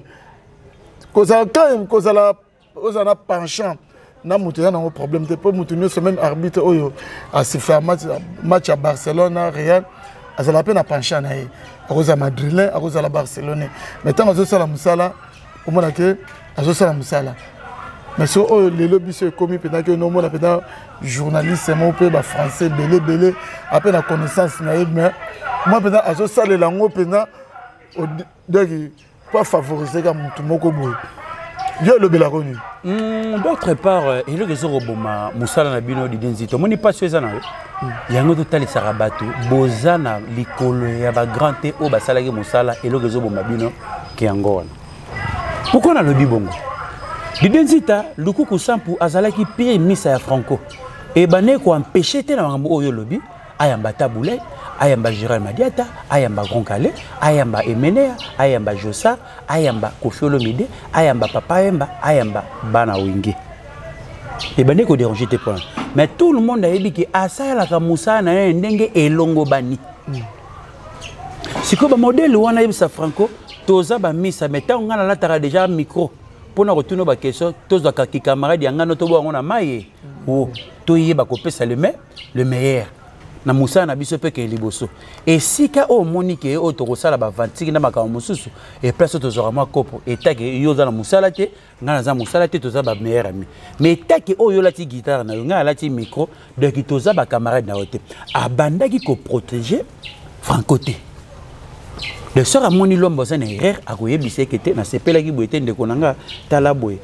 Quand on a penchant, na Moutumoko, on a un problème, c'est pas Moutumoko, c'est même arbitre, à se faire match à Barcelone, à Real, à la peine à penchant, à Rosa Madrilène, à Rosa la Barcelone. Mais tant que ça, la Moussala, au moins que azosala musala mais so o lelo biso ekomi pena que no mona pena journaliste mo pe ba français belé après la connaissance na mais moi pena azosala lango pena donc pas favoriser ka mutu moko boy yo le belakoni d'autre part il y a roboma musala na bino di denzito moni pas chez ana yango to tali sarabato bozana likolo ya ba grand te o basala ke musala et le réseau bomba bino ki angona pourquoi na lobi bongo di denzita lukuku sampu azalaki pire misa ya franco et bané ko empêcher te na ngambo oyo lobi ayamba tabule ayamba Gérald Madiata ayamba Gonkale ayamba Emenea ayamba Josa ayamba Kofi Olomide ayamba Papa Emba ayamba Bana Wingi et bané ko déranger tes points mais tout le monde a dit que asala ka Moussa na ndenge elongo bani siko ba modèle wana yebisa franco toza ba misa mais tant ngana la tara déjà micro pour na retourner ba question toza ka camarade yanga to bo ngona maye o to yeba ko pesa le meilleur na Moussa na biso pe ke liboso et sika o monique o to kosala ba vantiki na makamo mususu et place to zora ma kopo et take yo za na Moussa la te ngana za Moussa la te to za ba meilleur ami mais take o yo la ti guitare na yo ngana la ti micro de ki to za ba camarade na ote abanda ki ko protéger francoté de sera moni lombo za na erreur akoyebise ke te na sepela ki boete ndeko nanga talaboy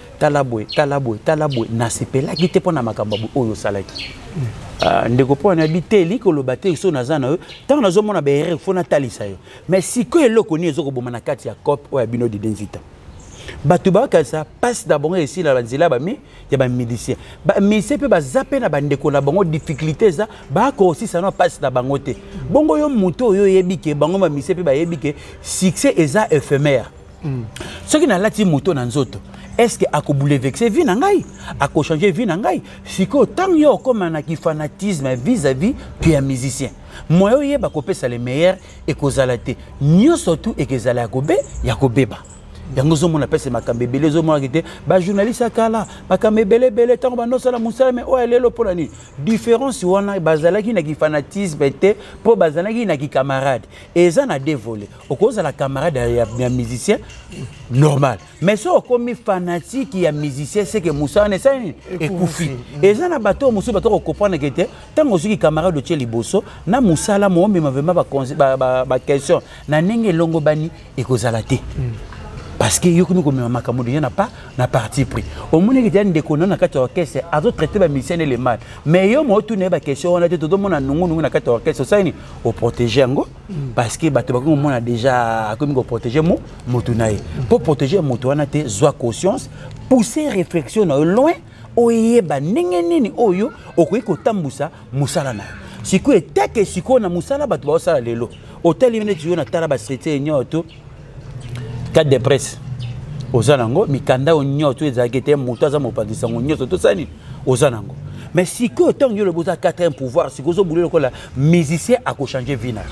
na sepela ki te pona makamba oyo salaki ndeko pona habité liko lo baté so na zana tant na zo mona ba erreur fona talisa yo mais si ko eloko ni ezoko bomana kati ya cop o ya bino di denzita batu ba ka sa passe d'abord ici la nzela ba mi ya ba médecin ba mi se pe ba zape na ba ndeko na bango difficulté za ba ko aussi ça no passe na bango te bongo yo muto yo yebike bango ba mi se pe ba yebike succès eza éphémère ce qui na lati muto na nzoto est-ce que akobule vexer vie na ngai ako changer vie na ngai siko tant yo comme na ki fanatisme vis-à-vis puis un musicien moi yo yeba ko pesa le meilleur et ko zalate nyo surtout et que zala ya kobeba yango zo mona pesa makambe belé zo mona kité ba journaliste akala makambe belé tant ba no sala musala mais o elelo pona ni différence wana bazala ki na ki fanatisme te po bazala ki na ki camarade et ça na dévolé au cause la camarade ya musicien normal mais so comme fanatique ya musicien c'est que Moussa ne ça et koufi et ça na bato musu bato ko comprendre que te tant osuki camarade de Tcheli Bosso na musala mo me vraiment ba question na nenge longo bani et kozalate parce que yokomi ko mema makamudi na pas na parti pris au monde qui tient des connana kati orchestre azo traiter ba musicien les mal mais yo mo tourner ba question on a tout le monde na nungu na kati orchestre ça ni au protéger ngo parce que bato ba ko mona déjà comme ko protéger mo motunaye pour protéger moto wana te zwa conscience pousser réflexion loin oyeba ndenge nini oyo okoyi ko tambusa musala na siko etake siko na musala bato ba sala lelo hotel limene tu na tala ba secrétaire nyoto 4 de presse ozanango mikanda onyoto ezakete muto za mopandisa nyoto to sani ozanango mais si que tant yo le boza 4e pouvoir si kozo boulé ko la musicien a ko changer vie na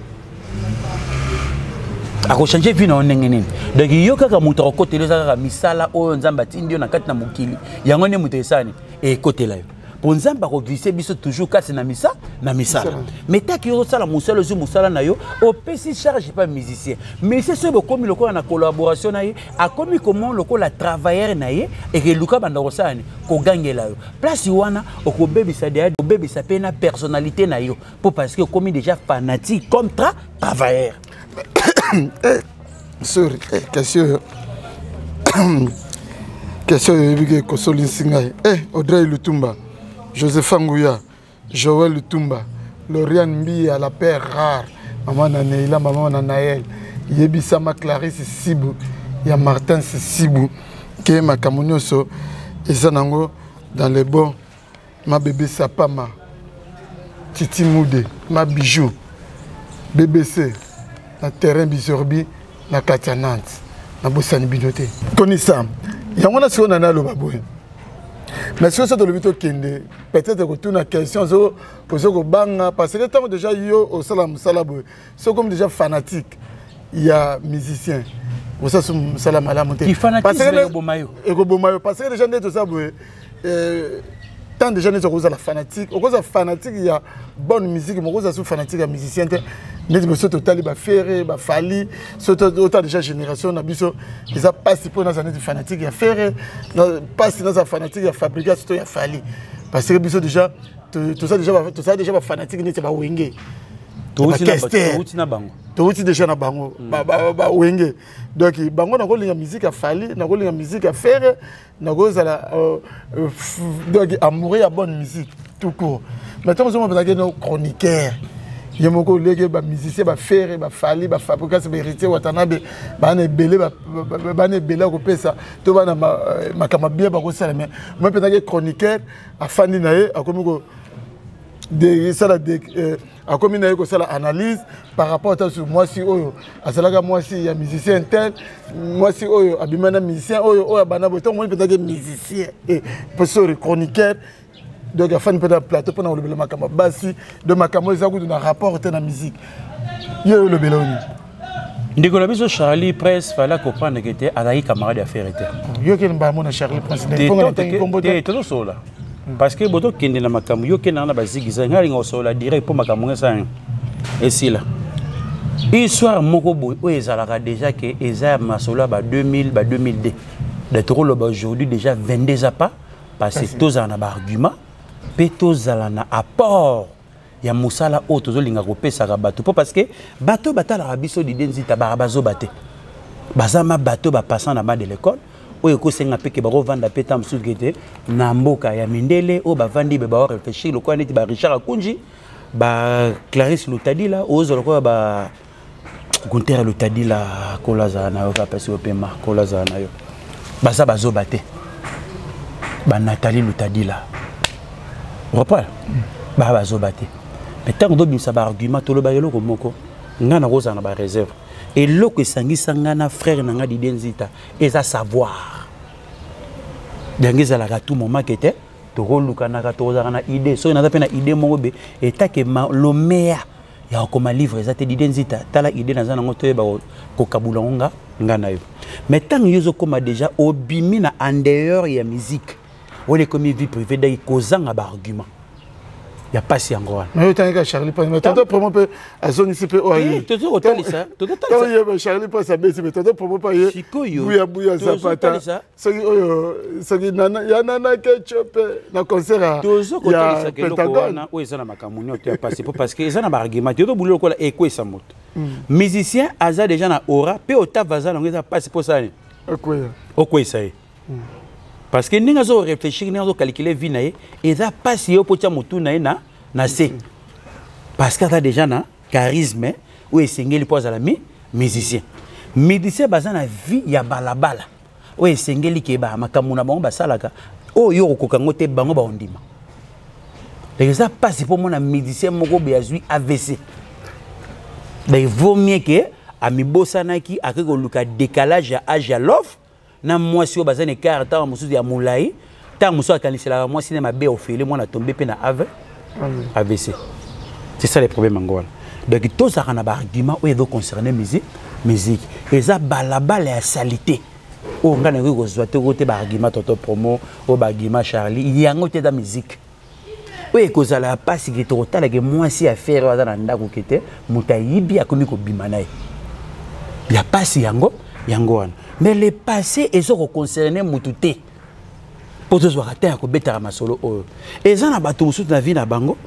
a ko changer vie na onenge nini donc yo kaka muto ko côté les kaka misala o nzamba tindio na kati na mokili yango ne muto esani e côté la pour nzamba ko visser biso toujours kasi na misala mais ta ki yo sala musala zo musala na yo au PC charge pas musicien mais c'est ce comme le ko na collaboration na ye a comme comment le ko la travailleur na ye et que luka banda ko sani ko gangela yo place wana o ko bebisa de o bebisa pe na personnalité na yo pour parce que comme déjà fanatique comme travailleur sorry question yebike ko solinsinga Audrey Lutumba Joseph Ngouya, Joël Lutumba, Lauriane Mbi à la paire rare, maman Naneila, maman Nanaël, Yebisama Clarisse Sibou, ya Martin Sibou, qui est ma camonioso, et Zanango dans les bons, ma bébé Sapama, Titi Moudé, ma bijou, BBC, la terrain Bisorbi, la Katia Nantes, la Bossani Binoté. Connaissant, il y a un on a le baboué. Mais si vous avez kende, peut-être que tu as une question parce que tant déjà yo au salam salabo, c'est comme déjà fanatique, il y a musicien. Vous savez salam alam te. Parce que parce que déjà tout ça tant de gens ne sont la fanatique, au cause fanatique il y a bonne musique, mais au cause fanatique il musicien mais monsieur total ba ferré ba fali autant déjà génération na biso ils a passé pour dans année fanatique il a ferré passe dans sa fanatique il a fabriqué surtout il a fali parce que biso déjà tout ça déjà ba fanatique n'était pas wingé touti déjà na bango ba wenge donc bango na kolinga musique a fali na kolinga musique a faire na kozala donc amoureux ya bonne musique tout court maintenant on va dire nos chroniqueurs il y a beaucoup de musiciens ba faire ba fali ba fabriquer ba héritier watanabe ba na belé ba na belé ko pesa to ba na makama bien ba ko sala mais moi peut-être chroniqueur a fani na ye a comme ko de ça la a comme une analyse par rapport à ce moi si oyo asalaka moi si il y a musicien tel moi si oyo abimana musicien oyo bana boto moi peut-être musicien et professeur chroniqueur donc il faut un plateau pour le makama basi de makamo ça goût dans rapport à la musique yo le beloni Ndikola biso Charlie Prince fallait comprendre que était avec camarade d'affaires était yo ke mba mona Charlie Prince de tout ça parce que boto kende na makamu yo kende na bazigiza ngari ngosola direct pour makamu ngesa et si là histoire moko boy o ezalaka déjà que eza masola ba 2000 ba 2002 de trop le aujourd'hui déjà 22 ans pas parce que tous en a argument pe tous na apport ya musala o tozolinga kopesa ka bato parce que bato batala biso di denzita bazo baté bazama bato ba passant na bas de l'école oyo ko senga peke ba revanda peta msusu kete na mboka ya mindele o bavandi be ba réfléchir le quoi neti ba Richard Akunji ba Clarisse Lutadila ozo lokwa ba Gunter Lutadila kolaza na yo kapesi opema kolaza na yo baza bazo baté ba Nathalie Lutadila repart ba bazo baté mais tant que dobimisa ba argument to lo ba yelo ko moko ngana koza na ba réserve et loko esangisa ngana frère nanga di denzita eza savoir dengeza la tout moment que était to roluka na to na idée so na pena idée moko be etake lo mea ya ko ma livre ezate di denzita tala idée na zana ngoto ba ko kabula nga ngana yo mais tant yozo koma déjà obimi na en dehors ya musique wole comme vie privée dai kozanga ba argument il y a pas si encore mais tant que Charlie Prince mais toto promo pe azongi sipe o ayi toto hôtel ça toto ça Charlie Prince a baissé mais toto promo pa ye buya zapata soki nana ya nana ke chope na concert toto hôtel ça que lokona o ezana makamunyo to ya passé parce que ezana ba argument toto bulo kola eko esa moto musicien aza déjà na aura pe ota vaza na ngeza passé pour ça okwe ça parce que ninga zo réfléchir ninga zo calculer vie na ye eza pas si yo potia mutu na ye na se parce que ta déjà na charisme ou esengeli poza la musicien baza na vie ya balabala ou esengeli ke ba makamuna bango basalaka o yo kokango te bango ba ondima eza pas si pour mona musicien moko be azui AVC il vaut mieux que amibosanaki akeko luka décalage ya âge ya love na moi si bazane écart ta mususu ya mulai ta mususu akanisela moi si na mabe ofele moi na tomber pe na AVC c'est ça les problèmes ngwana donc tout ça na ba argument o edo concerner musique eza balabala ya salité o ngana ko zoate ko te ba argument toto promo o ba argument Charlie yango te da musique o ekozala pasi ke to tala ke moi si affaire wa na ndako kete mutayibi akomi ko bimanaye ya pasi yango wana mais le passé est concerné mututé pour tous voir atteindre ko betara masolo et ça na bato mususu na vie na bango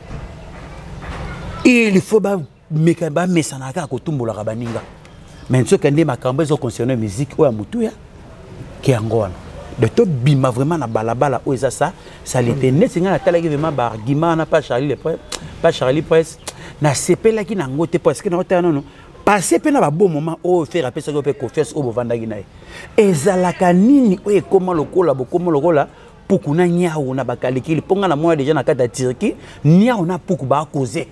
il faut ba mekaba mesanaka ko tumbola ka baninga mais ce kende makambo ezo concerné musique o ya mutuya ki angona de to bima vraiment na balabala o eza ça l'était net singa na talaki vraiment ba argument na pas Charlie Prince na sepela ki na ngote parce que na ota non passer pena ba bon moment o faire appeler ça ko confiance o bovandaki na ezalaka nini o e comment lokola puku na nyao na bakalikili ponga na moi déjà na kata Turquie nyao na puku ba causer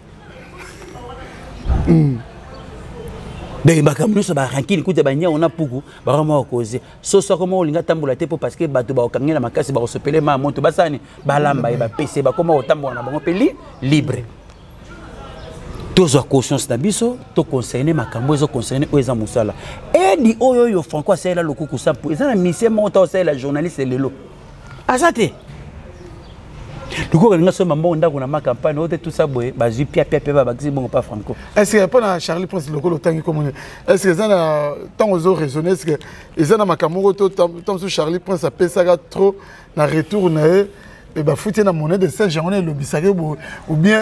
de bakamuno so ba rankini kuta ba nyao na puku ba vraiment causer so comment olinga tambola te parce que bato ba okangela makasi ba osopele ma monto basani ba lamba ba PC ba comment otambola na bango pe libre tous a conscience na biso to concerner makambo ezo concerner oza musala et di oyo franco c'est là le kuku ça pour ça na mission monta c'est la journaliste lelo azate duko nga so mambo ndako na ma campagne ote tout ça boye bazui pia ba baxi bon pas franco est-ce que pas na Charlie Prince lokolo tangi comme est-ce que ça na tant ozo raisonner est-ce que ezana makambo to tant sur Charlie Prince a pesaka trop na retour na et bah foutu na monnaie de Saint-Jean on est le bissaké ou bien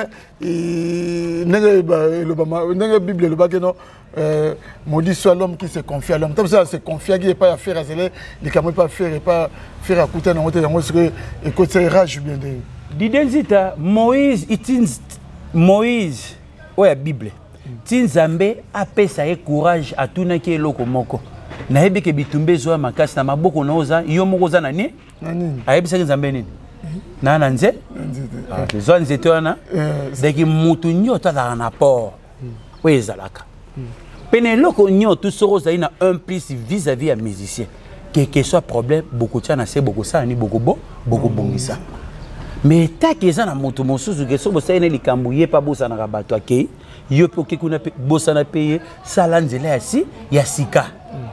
n'engue Bible le baguette non maudit soit l'homme qui se confie à l'homme. Comme ça se confier qui est pas à faire à zéler les camots pas faire et pas faire à coûter dans votre dans ce que écoute ça rage bien de. Didenzita Moïse Moïse ouais Bible. Tinzambe apesa ye courage atuna ki eloko moko. Na yebi ke bitumbe zo makasi na maboko na oza yo moko za nani? Nani? Ayebisa nzambe nini? Na nze? Nze. Zo nzete wana. Deki mutu nyota za na port. Wezalaka. Pene eloko nyoto soko za ina un plus vis-à-vis à musicien. Que soit problème beaucoup tana se beaucoup ça ni beaucoup bongisa. Mais ta keza na mutu mosusu ke so bosa ene likambu ye pa bosa na rabato akei. Yo pe okekuna pe bosana paye sala nzela ya si ya sika.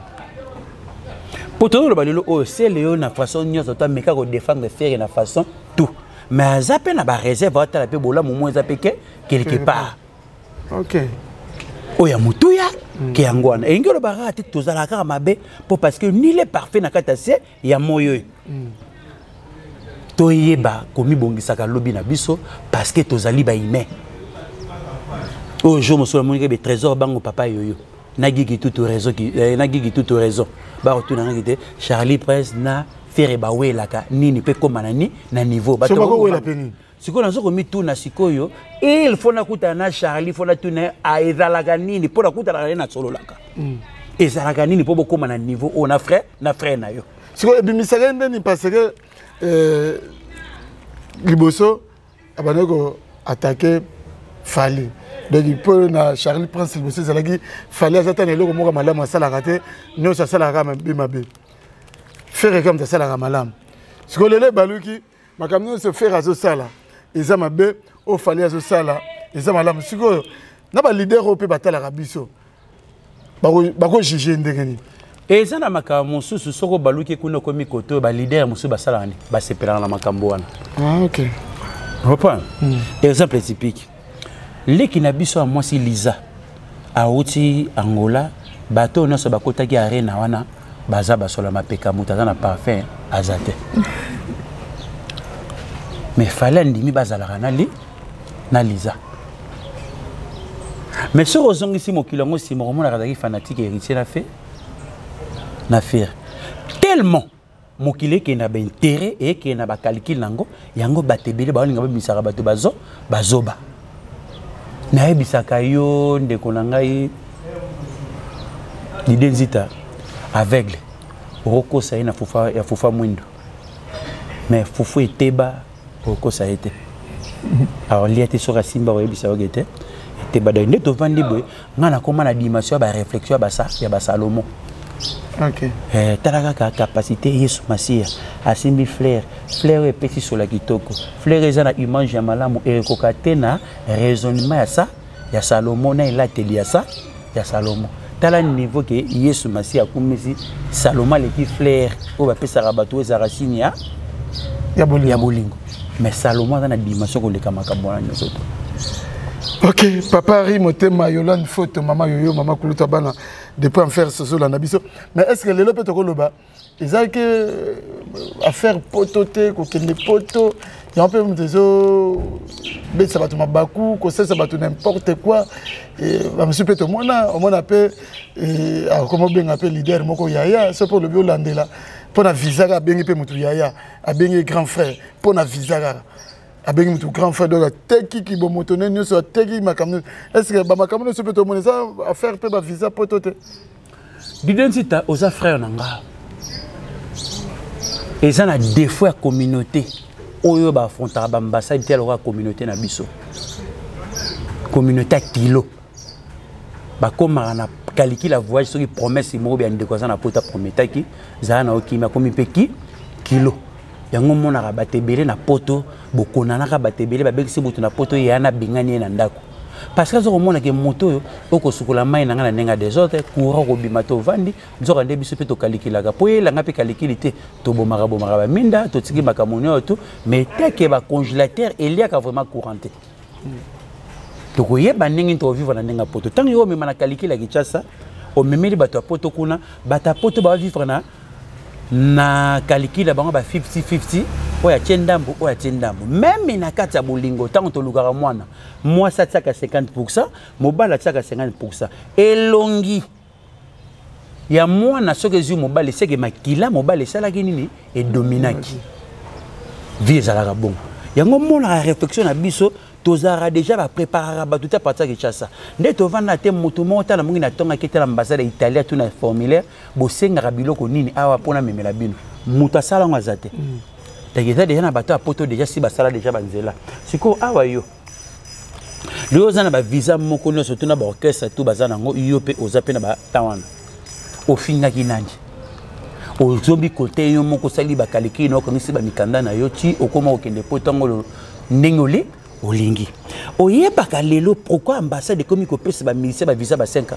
Poto lo balelo o c'est léo na façon nyoso ta meka ko défendre faire na façon tout. Mais zape na ba réserve ata la pe bola momo zape ke quelque part. OK. O ya mutuya ke yangwana. E ngelo ba rate tozala ka mabe po parce que ni le parfait na kata se ya moyo. To yeba komi bongisaka lobi na biso parce que tozali ba humain. Oh, je me souviens que le trésor bango papa yoyo. Nagigi tout raison qui nagigi tout raison. Ba retourna ngite Charlie Prince na faire ba welaka nini pe comme nani na niveau ba to ko la peni. Siko na zoko mi tout na sikoyo il faut na kuta na Charlie faut na tuna a ezalaka nini pour na kuta na solo laka. Ezalaka nini pour boko na niveau on a frère na yo. Siko ebimisaka ndeni parce que liboso abaneko attaquer Fali. Donc il peut na Charlie Prince le c'est là qui fallait attendre le moment malama ma sala raté nous ça sala rama bimabe faire comme ça sala malam ce que le baluki ma camion se faire azo sala ils ma be au fallait azo sala ils malam ce que na ba leader au pe batala rabiso bako juger ndengeni et ça na makambo susu soko baluki kuna komi koto ba leader musu ba sala ni ba sepela na makambo wana. Ah OK. Reprends. Exemple typique. Leki na biso a mwasi Liza auti Angola bato nyonso bakotaki arena wana baza basola mapeka mutaza na parfum azate mais fallait ndimi bazalaka na Liza mais sur ozongisi mokilongo si mona kazaki fanatique héritier na faire tellement mokile ke na ba intérêt et ke na ba calcul nango yango batebele ba linga ba misaka bato bazoba na ebisaka yo ndeko na ngai Didenzita aveugle roko sa ina fufa mwindo mais fufu eteba roko sa ete alors liate sur simba wa ebisa ogete eteba da ndeto vandi boy ngana koma na dimension ba réflexion ya ba Salomon. OK. Talaka capacité Yesu Masia asimbi flair et petit sur la kitoko flair ezana image ya malamu ekokate na raisonnement ya ça ya Salomon na ilateli ya ça ya Salomon tala niveau que Yesu Masia kumisi Salomon le ki flair o ba pesa rabato za racine ya bolingo mais Salomon dans la dimension ko le kamaka bona nyoso. OK, papa ri motema Yolande photo maman yoyo maman kuluta bana depuis en faire ce la nabiso. Mais est-ce que le lope to koloba ils que affaire pototé ko kende poto il y a un peu de bet ça va tout mabaku ko ça va tout n'importe quoi et ba monsieur peto mona on appelle comment bien appelle leader moko yaya c'est pour le biolandela pour na visa ga bengi pe mutu yaya a bengi grand frère pour na visa ga avec mon grand frère de la teki qui bon motonné nous sur teki makamno est-ce que ba makamno se peut tout ça à faire pe ba visa potote Didenzita aux frères nanga et ça na des fois communauté oyo ba fronta ba ambassade tel la communauté na biso communauté kilo ba koma na kaliki la voyage sur promesse mo bien de quoi ça na pota prometa ki za na okima komi peki kilo yango mona ka batebele na poto bokona na ka batebele babekisi butu na poto yana bingani na ndako parce que zo mona ke moto yo okosukula mai na ngana nenga des autres courant ko bimato vandi nzoka nde biso pe to kalikilaka po yela ngapi kalikilité to bomaka ba minda to tiki makamonyo to mais teke ba congélateur eliaka vraiment couranté to ko yeba ndenge to vivre na nenga poto tant yo mema na kalikila kichasa o memeli bato poto kuna bata poto ba vivre na calcul bango ba 50-50 oya tiendambo oya tiendambo même na kati ya bolingo tant to lukara mwana moi ça tsaka 50% mobala tsaka 50% elongi ya mwana soki ezwi mobali seke makila mobali esalaki nini edominaki vie ezalaka bongo yango monaka réflexion na biso tozalaka déjà bapreparaka bato te partir ya kinshasa nde tovanda te moto moko tala mongi natongaki tala ambassade ya italia tuna formulaire bosengaka biloko nini awa mpona memela bino moto asala ngo aza te donc eza déjà na bato ya poto déjà si basala déjà banzela sikoyo awa yo lelo oza na bavisa moko nyonso to na baorchestre to baza nango yo mpe oza mpe na batan wana ofingaki nani ozombi kote yo moko osali bakaleki na okangisi bamikanda na yo ti okoma okende po ntango ndenge oli olingi oyebaka lelo pourquoi ambassade ekomi kopesa bamilisien bavisa ba 5 ans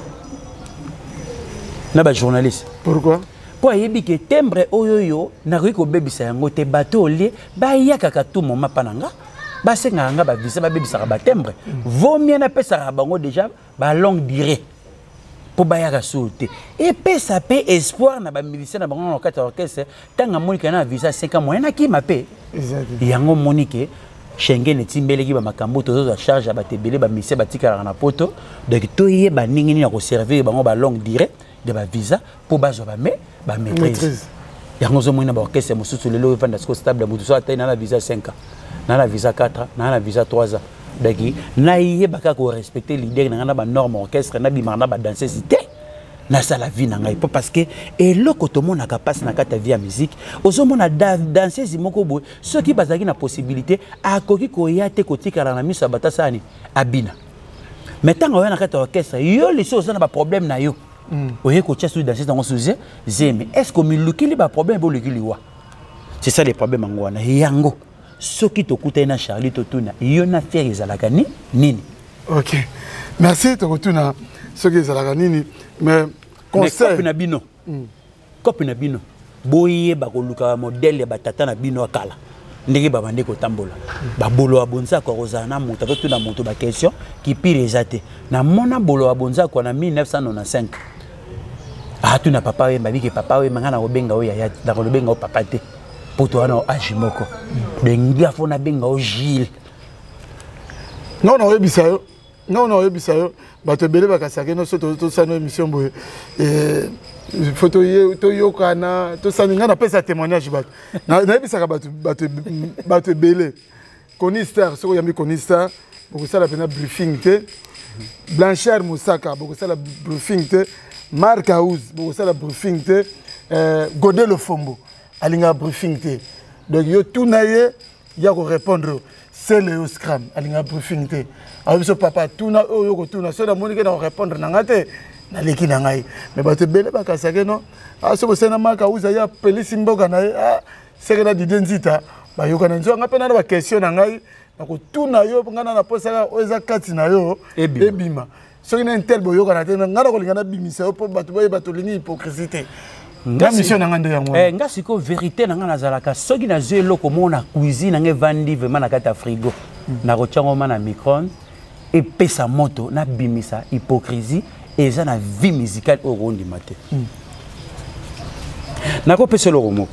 na bajournaliste pourquoi po ayebi ke timbre oyo yo nakoki kobebisa yango te bato olie bayakaka tu moma mpa na nga basengaka nga bavisa babebisaka batimbre vomie napesaka bango déjà balongue durée po bayaka solo te epesa mpe espoir na bamilisien na bango na kati ya orchestre ntango amonika na visa 5 ans moyen nakima mpe yango monike Schengen etimbeleki bamakambo tozozwa charge ya bato ebele bamilisien batikalaka na poto donc toyeba ndenge nini ya koservir bango balongue durée de bavisa mpo bazwa bamaîtrise yango ozomona baorchestre mosusu lelo evanda siko stable motu so atai na visa 5 ans na visa 4 ans na visa 3 ans donc nayebaka korespecte leader na nga na banorme orchestre nabimaka na badanseuse te nasala vie na ngai po parce que eloko tomonaka mpasi na kati ya vie ya musique ozomona danseuse moko boye soki bazalaki na possibilité akoki koya te kotikala na miso ya bato asani abina mais ntango oya na kati ya orchestre yo liso oza na baproblème na yo oye kotia sous danseuse nango suze zeme est ce que omilukili baproblème bolukili wa c'est ça les problèmes yango wana yango soki tokutani na Charlie totuna yo na faire ezalaka nini ok merci tokotuna soki ezalaka nini mais conseil kopi na bino kopi na bino boyeba koluka modèle ya batata na bino akala ndenge babande kotambola babolo abonza ko kozana na moto totuna moto ba question qui pire ezate na mona bolo abonza ko na 1995 tu na papa we babiki papa we mangana obenga o ya na kobenga o papa te poto wana agi moko dengia fona benga o Gilles non oyebisa yo bato ebele bakasaki nyonso tosala émission boye fo toyokana tosali ngai napesa témoignage bato nayebisaka bato ebele Conistar soki oyambi Conistar bokosala mpena briefing te Blanchard Mosaka bokosala briefing te Marc House bokosala briefing te Godel Lofombo alingaka briefing te donc yo tuna ye ya korépondre c'est le scram alingaka briefing te abiso papa tuna oyo kotuna so namoni ke na répondre na nga te naleki na ngai mais bato ebele bakasaki no so bosena Marc House ya pelisi mboka na ye seke na Didier Nzita bayokana nzo nga mpe na baquestion na ngai nakotuna yo ngana na posaka oyo eza kati na yo ebima soki na intel boyokana te nga na kolinga nabimisa yo mpo bato boyeba tolingi hypocrisie te nga mission na nga nde yango nga sikoyo vérité na nga nazalaka soki nazwi eloko moko na cuisine na nga evandi vraiment na kati ya frigo nakotiango ma na micron epesa moto nabimisa hypocrisie eza na vie musicale oyo okondima te nakopesa eloko moko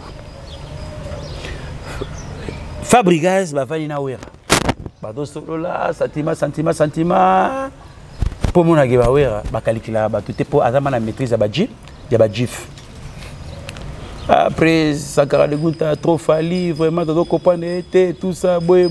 Fabrigaz bavandi na wera batosolola santima mpo monaki bawera bakalikila bato te mpo aza ma na maîtrise ya bajif après Sankara de Gunta trop fali vraiment todo comprendre tout ça boy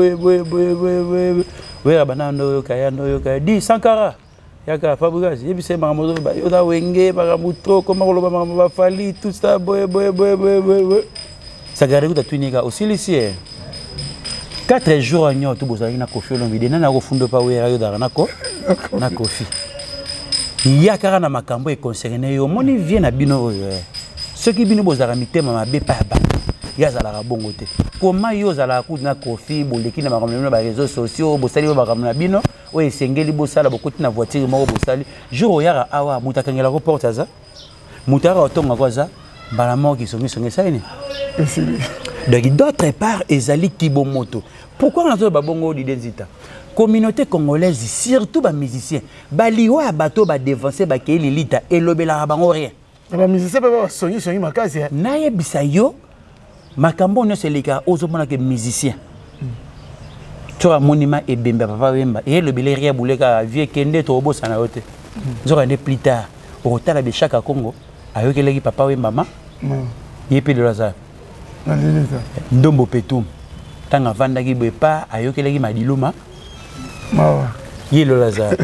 wera banando kaya di Sankara yaka Fabrigaz yebise mamoto ba yoda wenge ba mutro koma koloba ba fali tout ça boy Sankara de Gunta tunika aussi lycée 4 jours à Nyon, tout bozali na Kofi Olomide na kofundo pa wera yo dara nako na Kofi yakara na makambo e concerné yo moni vient na bino ceux qui bino bozara mitema mabe pa ba yazala bongo te comment yo zala ku na Kofi boleki na makambo na ba réseaux sociaux bosali ba makambo na bino o esengeli bosala bokoti na voiture moko bosali jour yara awa mutakangela ko porte za mutara otonga kwaza bala moko kisongi saini donc d'autre part ezali Kibomoto. Pourquoi on a babongo Didier Nzita? Communauté congolaise surtout ba musiciens baliwa bato ba dévancer ba ke lilita elobela bango rien. Ba musiciens ba songi makasi. Na yebisa yo makambo nyonso eleka ozomona ke musicien toka monima ebemba papa wemba et le belé buleka vie kende to obosana yote nzoka ne plus tard okotala be chaque Congo ayokeleki papa wemba ma yepe de lazare ndombo petum tanga vandaki bepa ayokeleki madiluma yelo lazare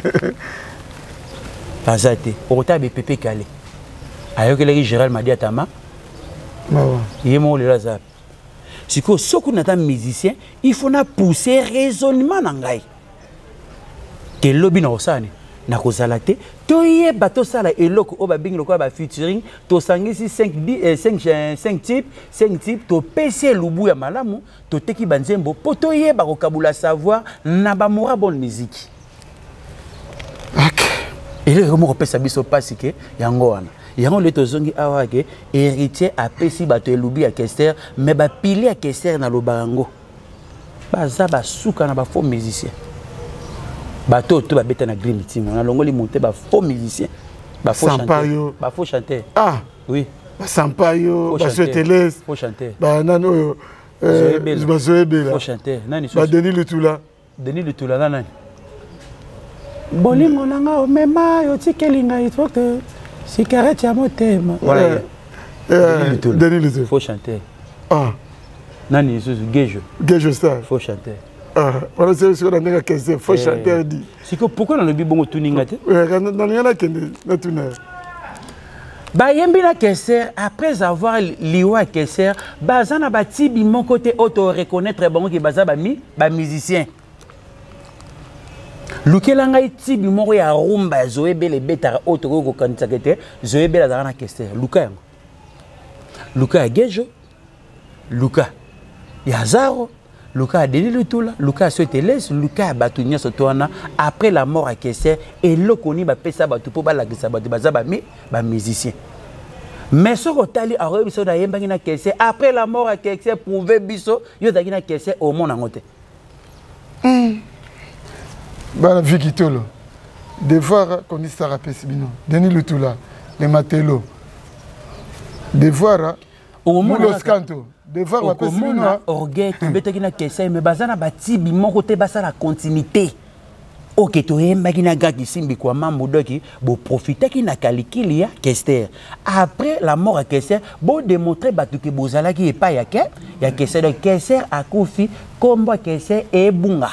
azate okotala be pepe kale ayokeleki Gérald Madiatama yemo le lazare. Si que ce qu'on est un musicien, il faut pousser raisonnement dans ngai. Que lobby na osane na kozalate to ye bato sala eloko o ba bing loko ba featuring to sangisi 5 types to PC lubu ya malamu to teki banzembo poto ye ba kokabula savoir na ba mora bonne musique. OK. Et le mo pesa biso pasike yango wana. Yango le tozongi awa ke héritier a pesi bato elubi ya Kester mais ba pili ya Kester na lobango baza ba suka na ba faux musicien bato to ba beta na green team na longoli monter ba faux musicien ba faux chanteur ba faux chanteur oui ba sampayo ba soteles faux chanteur ba nano Zoebela faux chanteur nani ba Denis Lutula nani bolingo nanga o mema yo tikelinga il faut que cigarette à motema. Voilà. Denis Lutula. Faut chanter. Nani Gejo Star. Faut chanter. Voilà c'est ce qu'on a dit que faut chanter dit. C'est que pourquoi dans le bibongo tuninga te? Dans y en a qui na tuner. Ba yembi na Kesser après avoir liwa Kesser, bazana ba tibi mon côté auto reconnaître bon ki baza ba musicien. Lukelanga itibi moko ya rumba Zoebele betara otoko ko kantakete Zoebele za na Kester Luka ya Gejo Luka ya Zaro Luka ya Denis Lutula Luka ya Soteles Luka ya Batunya Sotoana après la mort à Kester et lokoni ba pesa batu po ba la gisa batu baza ba musicien mais ce rotali a rebiso da yemba na Kester après la mort à Kester prouver biso yo da na Kester au monde ngote Bana Vikitolo. Des fois, qu'on y sera Pessibino. Denis Lutula, les Matelo. Des fois, Moulos Kanto. Des fois, on Pessibino. Orgueil, tu bêtes qui n'a qu'essai, mais bazana bati, mon côté, basa la continuité. Ok, tu es magina gaki simbi kwa mambo doki, bo profiter qui n'a kalikili ya Kester. Après la mort à Kester, bo démontrer batu que bozala qui est pas ya Kester. Donc Kester a confié combat Kester et bunga.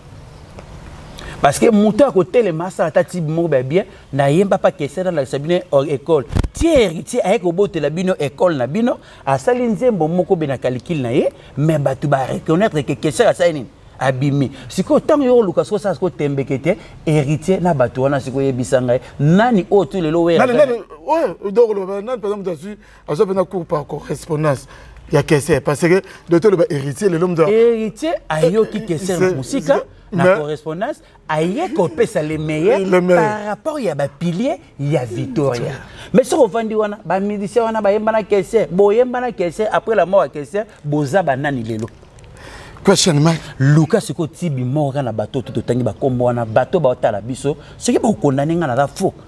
Parce que mon temps à côté les massas à tati mon bien na yemba pas Kester dans la sabine école tiers avec au bout de la bino école na bino à salinzembo moko bena kalikil na ye mais batu ba reconnaître que Kester a saini abimi siko tant yo luka so ça ko tembekete héritier na batu wana siko yebisanga nani o tout le lo we nani ouais donc le nani par exemple dessus à ça na cours par correspondance il y a Kester parce que docteur le héritier le l'homme de héritier ayoki Kester musique la correspondance aïe copé ça les meilleurs par rapport il y a ba pilier il y a Victoria mais ce qu'on vend wana ba musicien wana ba yemba na Kester boyemba na Kester après la mort à Kester boza banani lelo question mark Lucas siko tibi mort na bateau tout tangi ba kombo wana bateau ba otala biso ce qui ba condamner nga na faux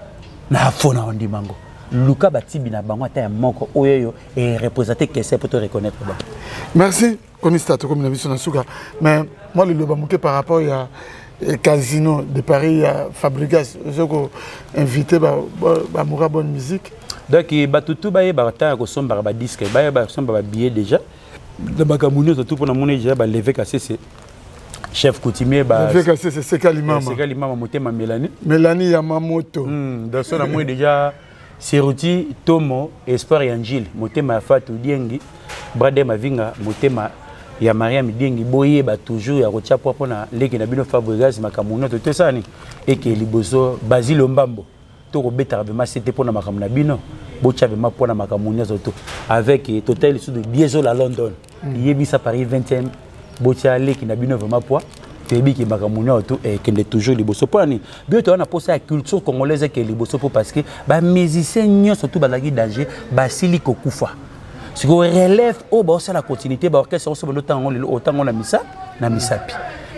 na ondimango Lucas batibi na bango ata ya moko oyo et représenter Kester pour te reconnaître ba merci Konista comme la vision Nasuka mais moi le lobamuke par rapport à Casino de Paris à Fabrigas je ko invité ba moura bonne musique donc batutu ba ta ko somba ba disque ba somba ba billet déjà de bakamunyo tout pour na mona déjà ba lever KCC chef coutumier ba lever KCC c'est Kalimama motema Mélanie Yamamoto dans son amour déjà Seruti Tomo Espoir Angile motema Fatou Diengi Brade Mavinga motema ya Mariam Diengi boye ba toujours ya kotia popo na leki na bino Fabregas makamuno to tesani eke liboso Basile Mbambo to ko beta vraiment c'était pour na makamuna bino bo tchave ma pour na makamuno to avec total sous de Biezol à London yebisa Paris 20e bo tia leki na bino vraiment poa tebi ki makamuno to et kende toujours liboso poani bio to na posa la culture congolaise ke liboso po parce que ba musicien nyo surtout ba lagi danger ba sili kokufa. Si on relève au bas la continuité, bah orchestre on se met autant on a mis ça, na misapi.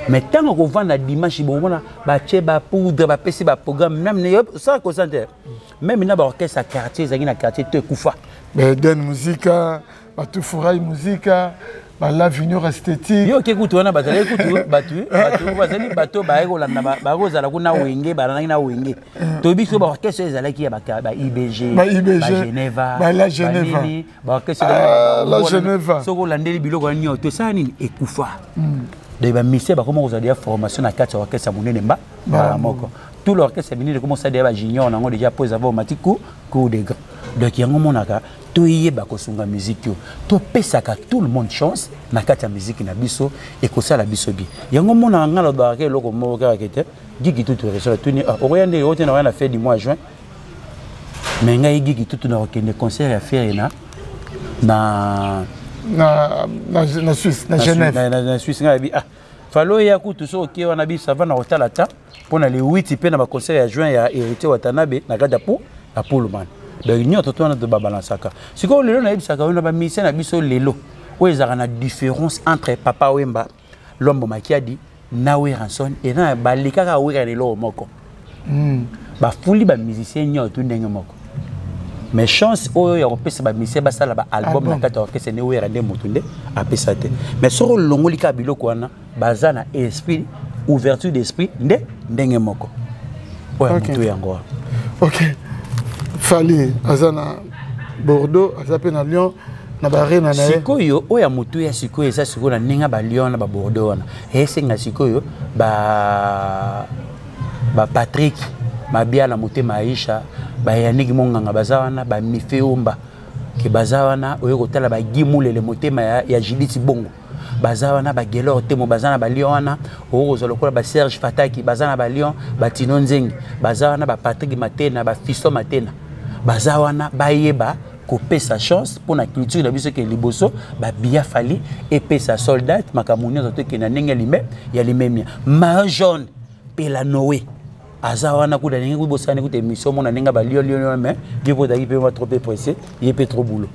mais tant qu'on vend la dimanche bon voilà ba tché ba poudre ba pc ba programme même ça concentre même na ba orchestre à quartier zaki na quartier te kufa mais den musique ba tout fouraille musique ba la vinure esthétique yo ke kutu wana batale kutu batu bazali bato ba ekolanda ba rozala kuna wenge ba na wenge to biso ba orchestre ezalaki ya ba IBG ba Geneva ba la Geneva ba orchestre la Geneva soko landeli biloko nyo to ça nini ekufa de ba mise ba comment vous avez formation na kati orchestre monene mba ba moko tout l'orchestre minine commence à dire ba junior nango déjà pose avant matiko cours de grand donc yango monaka to yeba ko sunga musique yo to pesaka tout le monde chance na kati ya musique na biso et ko sala biso bi yango monaka ngalo ba ke loko mo ka kete gigi tout resort tuni oriande yote na wana fait du mois juin mais ngai gigi tout na okende concert à faire na Suisse na Genève na Suisse ngai falo ya kutu so ok wana bi ça va na hôtel ta pour na les 8 pe na ba concert ya juin ya Héritier Watanabe na kata pour la Pullman donc nous on de babalansaka si ko lelo na ebisaka on ba mission na biso lelo o ezaka na différence entre Papa Wemba Lombo Makiadi na Ranson et na balikaka wera lelo moko ba fuli ba musicien nyoto ndenge moko mais chance oyo ya kopesa ba musicien ba sala ba album na kata orchestre ne wera nde mutunde apesa te mais soro longolika biloko wana bazana esprit ouverture d'esprit ndenge moko oya mutu yango OK Fali azana Bordeaux azape na Lyon na barena na sikoyo oya mutu ya sikoyo eza sikoyo na ninga ba Lyon na ba Bordeaux wana esenga sikoyo ba Patrick Mabiala Mutema Aisha ba Yannick Monganga bazawana ba Mifeomba ke bazawana oyo kotala ba Gimulele Mutema ya Judith Bongo bazawana ba Gelor Temo bazana ba Lyon wana oyo zolokola ba Serge Fataki bazana ba Lyon ba Tino Nzengi bazawana ba Patrick Matena ba Fisto Matena bazawana bayeba kopesa chance pour la culture de biso ke liboso ba Bia Fali et pesa soldat makamuni zoto ke na ndenge lime ya limemia ma jaune pe la Noé azawana ku da ndenge ku bosani ku te mission mona ndenge ba Lyon mais dipo da ipe va trop pressé il est trop boulot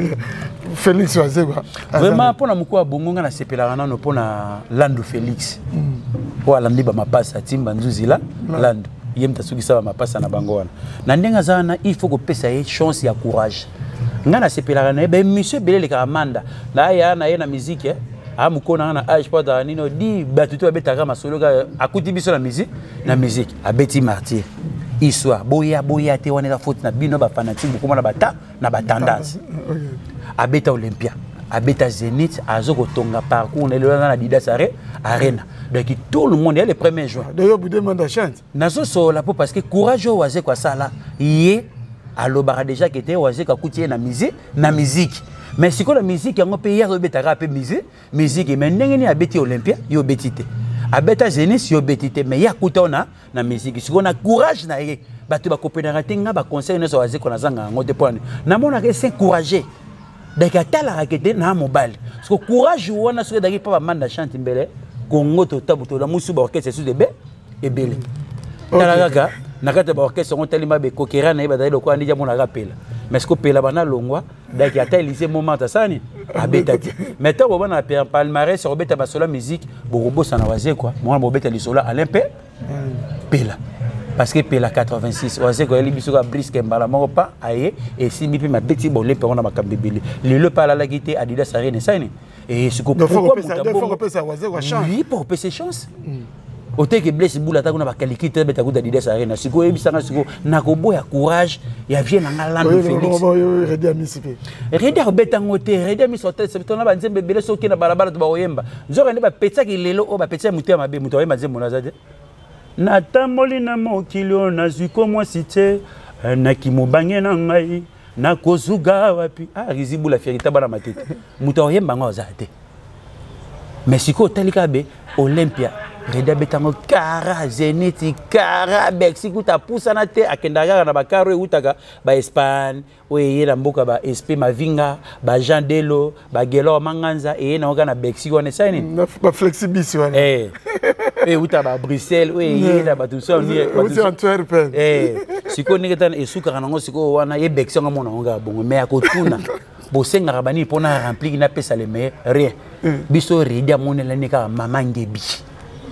Félix Wazeba vraiment pour na mukwa bongonga na sepela na no pour na Lando Félix wala ndiba mapasa timba nzuzila Lando yemta sukisa mapasa na bango wana na ndenga zana il faut que pesa ye chance ya courage ngana sepelaka na be monsieur belele ka amanda na ya na musique amukona na age pas nino di batutu abetaka masolo ka akuti biso na musique abeti martyr histoire boya te wana faute na bino ba fanatique beaucoup na bata na batendance abeta Olympia abeta Zénith azoko tonga parcours na lelo na Didas Arena donc tout le monde est le premier jour d'ailleurs vous demandez chante nazo sola po parce que courage waze kwa sala yé alobara déjà que était waze ka kutie na musique mais si ko la musique yango pe ya robetaka pe musique mais ndenge ni abeti Olympia yo betite abeta Zénith yo betite mais ya kuta na musique si ko na courage na ye bato ba kopena tenga ba conseil na waze ko na zanga ngote point na mona que c'est courageux donc tala rakete na mobile parce que courage wana so daki pa manda chante mbele Congo to la musu ba orchestre sous de be ebele tala kaka nakata ba orchestre on telima be kokera na ba dai lokwa ndija mona rapela mais ce que pela bana longwa donc ata lycée moment asani abetati mais to bana palmarès sur beta basola musique borobo sana waze quoi moi bobeta lisola Olympe pela parce que pela 86 waze ko eli biso ka brisque mbala moko pa aye et si mi pe ma beti bolé pe on a makambebele le pala la gité Adidas Arena sani et ce que pourquoi oui pour passer chance autant que blesse boula ta kuna ba qualité beta ku Adidas Arena siko ebisanga siko nakoboya courage ya vient na Lando Félix Redia beta ngote Redia mi sotel c'est tona ba nzembe bele soki na balabala to ba oyemba nzoka ne ba petsa ki lelo o ba petsa mutu ya mabe mutu oyemba nzembo na zade na tamoli na mokilio na ziko mwasi te na kimobange na ngai na kozuga wapi rizibu la fierité bana matete mutu oyemba ngo zate mais siko talika be Olympia Redia betango kara Zénith kara Mexico ta pusana te akendaka na bakaro utaka ba Espagne oye na mboka ba SP Mavinga ba Jean Delo ba Gelo Manganza e na oka na Mexico ne saini ba flexibilité wana uta ba Bruxelles oye na ba tout ça ni Antwerp siko ningeta esuka nango siko wana ye Mexico ngona nga bongo mais akotuna bosenga rabani pona remplir na pesa le meilleur rien biso Redia monela nika mama ngebi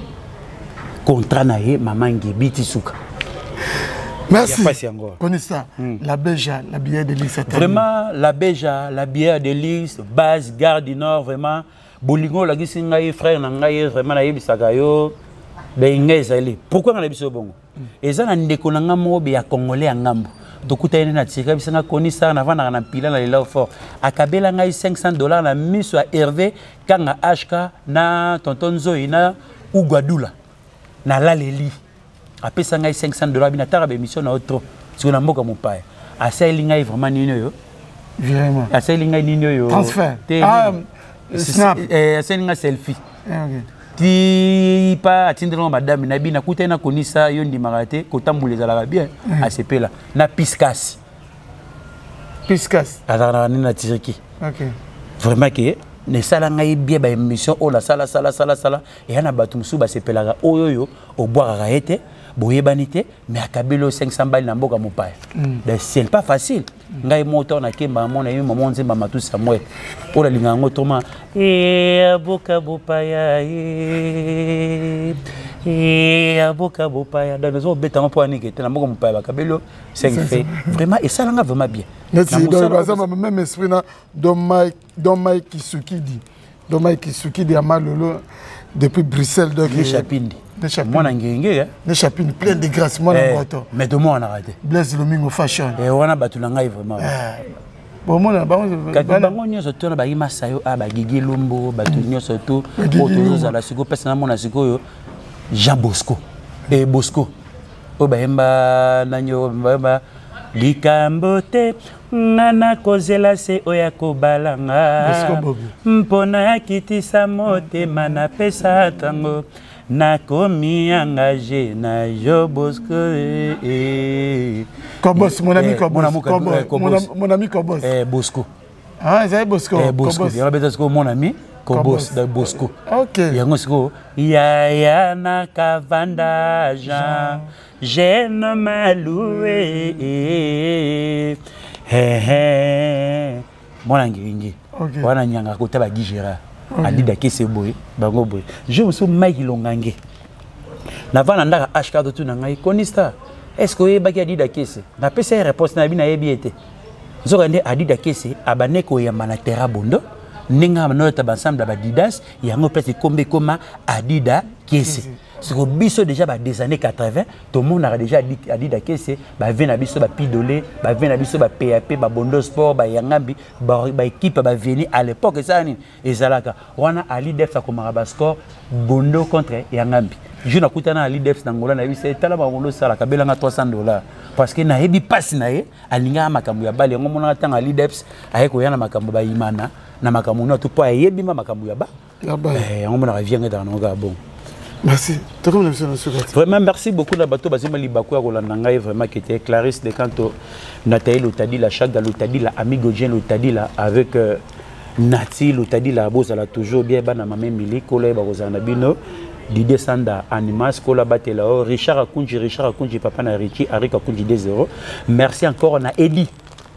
contrat na ye maman Ngébiti Souka. Merci. Connais ça. La Béja, la bière de l'Is. Vraiment, la Béja, la bière de l'Is, base, Gare du Nord, vraiment. Bolingo, la Gisingaï, frère, Nangaï, vraiment, la Yébisagayo, Bengezali. Pourquoi on a dit bon? Et ça, on a dit qu'on a un Congolais en Gambo. Donc, on a dit qu'on a connu ça, on a un pilan, on a fort. À Kabela, on a $500, on a mis sur Hervé, quand on a HK, na Tonton Zoé, na Ougadoula, na Laleli. Après ça, on a $500, on a émission na autre. Sur la moque à mon père. À ça, il y a vraiment nino. Vraiment. À ça, il y a nino. Transfert. Ah, snap. À ça, il y a selfie. Ti pas atteindre madame nabi na kuta na konisa yo ndi marate kotambouleza la bien à ce là na piscas alors na tireki. OK. Vraiment que ne sala ngai bien ba émission o la sala et yana batumsu ba sepelaka oyoyo au boire raete boyebanité mais akabelo 500 balles na mboka mopaya. C'est pas facile. Ngai moto na kemba mona yo maman nzemba matu Samuel. O la linga ngotoma aboka bopaya aboka bopaya dans maison beta mpo anike te na mboka mopaya bakabelo 5 fait. Vraiment et ça langa vraiment bien. Merci donc même esprit na Domai Kisukidi. Domai Kisukidi à Malolo depuis Bruxelles donc les chapindi. Moi n'engenge les chapines plein de grâce moi na moto mais de moi on a raté Blaise Lomingo fashion et on a battu l'angai vraiment bon moi quand bango nyoso to na ba imasa yo ba gigi lumbo batu nyoso to oto za la siko pesa na mona siko yo Jean Bosco et Bosco o ba emba nanyo ba likambote nana kozela se oya kobalanga mpona kitisa motema na pesa tango nakomi engagé na yo Bosco Kobos mon ami Kobos mon ami Kobos Bosco ah c'est Bosco Bosco il y a peut-être mon ami Kobos de Bosco. OK yango siko ya na kavanda Jean je ne maloué mon angi wana nyanga kota ba gijera Adida kese boy bango boy je me suis Mike Longange na vana ndaka HK to na ngai konista est-ce que yebaki Adida kese na pesa réponse na bina yebiete zokande Adida kese abaneko ya manatera bondo ninga manota ensemble ba Adidas yango peut kombe koma Adida kese c'est que biso déjà des années 80 tout le monde a déjà dit Adida kese ba vena biso ba pidolé ba vena biso ba PAP ba bondo sport ba yangambi ba équipe ba veni à l'époque ça ni ezalaka wana Ali Def sa komara ba score bondo contre yangambi je na kutana Ali Def na ngola na bise tala ba bondo sala kabela nga $300 parce que na hebi passe na ye alinga makambo ya bale ngo mona tanga Ali Def ayeko yana makambo ba imana na makambo no to po yebi ma makambo ya ba ngo mona revient dans nga bon. Merci. Vraiment, merci beaucoup. La bateau Bazima Libakoua Rolandanga vraiment qui était Clarisse de Canto, Nathalie Lotadila, Chaga Lotadila, Amigo Jean Lotadila avec Nati Lotadila, Bozala toujours bien, Banama Mili, Kola Barozanabino, Didier Sanda, Animas, Kola Batelao, Richard Akunji, Papa Narichi, Arik Akunji 2-0. Merci encore, on a Eddie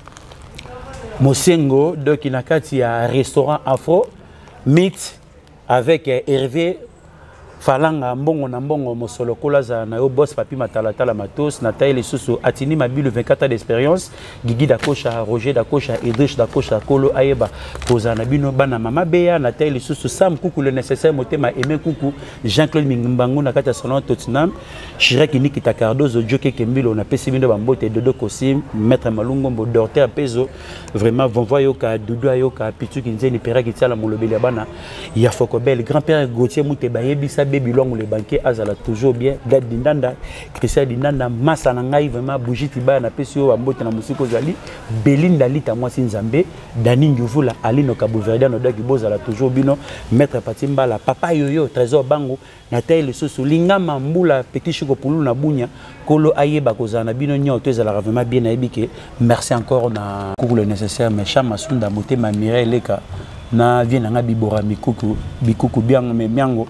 Mosengo, de Kinakati à restaurant Afro, Meet avec Hervé. Falanga mbongo na mbongo mosolo kolaza na yo boss papi matalatala matos na taille susu atini mabi le 24 ans d'expérience Guigui Dakocha Roger Dakocha Idrish Dakocha Kolo Ayeba kozana bino bana mama beya na taille susu Sam Kuku le nécessaire motema Aimé Kuku Jean-Claude Mingbango na kata salon Tottenham Chirek Nikita Cardozo Joke Kembilo na pesi bino bambote Dodo Kosim Maître Malungombo Dorter Peso vraiment vont voir yoka Doudou Ayoka Pitu Kinzeni Pera Kitala Molobeli bana ya Fokobel grand-père Gauthier Muteba Yebisa Baby Long le banquier azala toujours bien Dad Dindanda Christian Dindanda Massa Nangai vraiment bougie tiba na pesio ambote na musiko zali Belinda Lita moi Nzambe Dani Njuvula Alino Kabouverda no daki bozala toujours bino Maître Patimba la papa yoyo Trésor Bango na taille soso linga mambula petit chiko pulu na bunya kolo ayeba kozana bino nyoto ezala vraiment bien naibike merci encore na kuku le nécessaire mais chama sunda motema Mireille Leka na viena nga bibora mikuku bikuku biango me miango.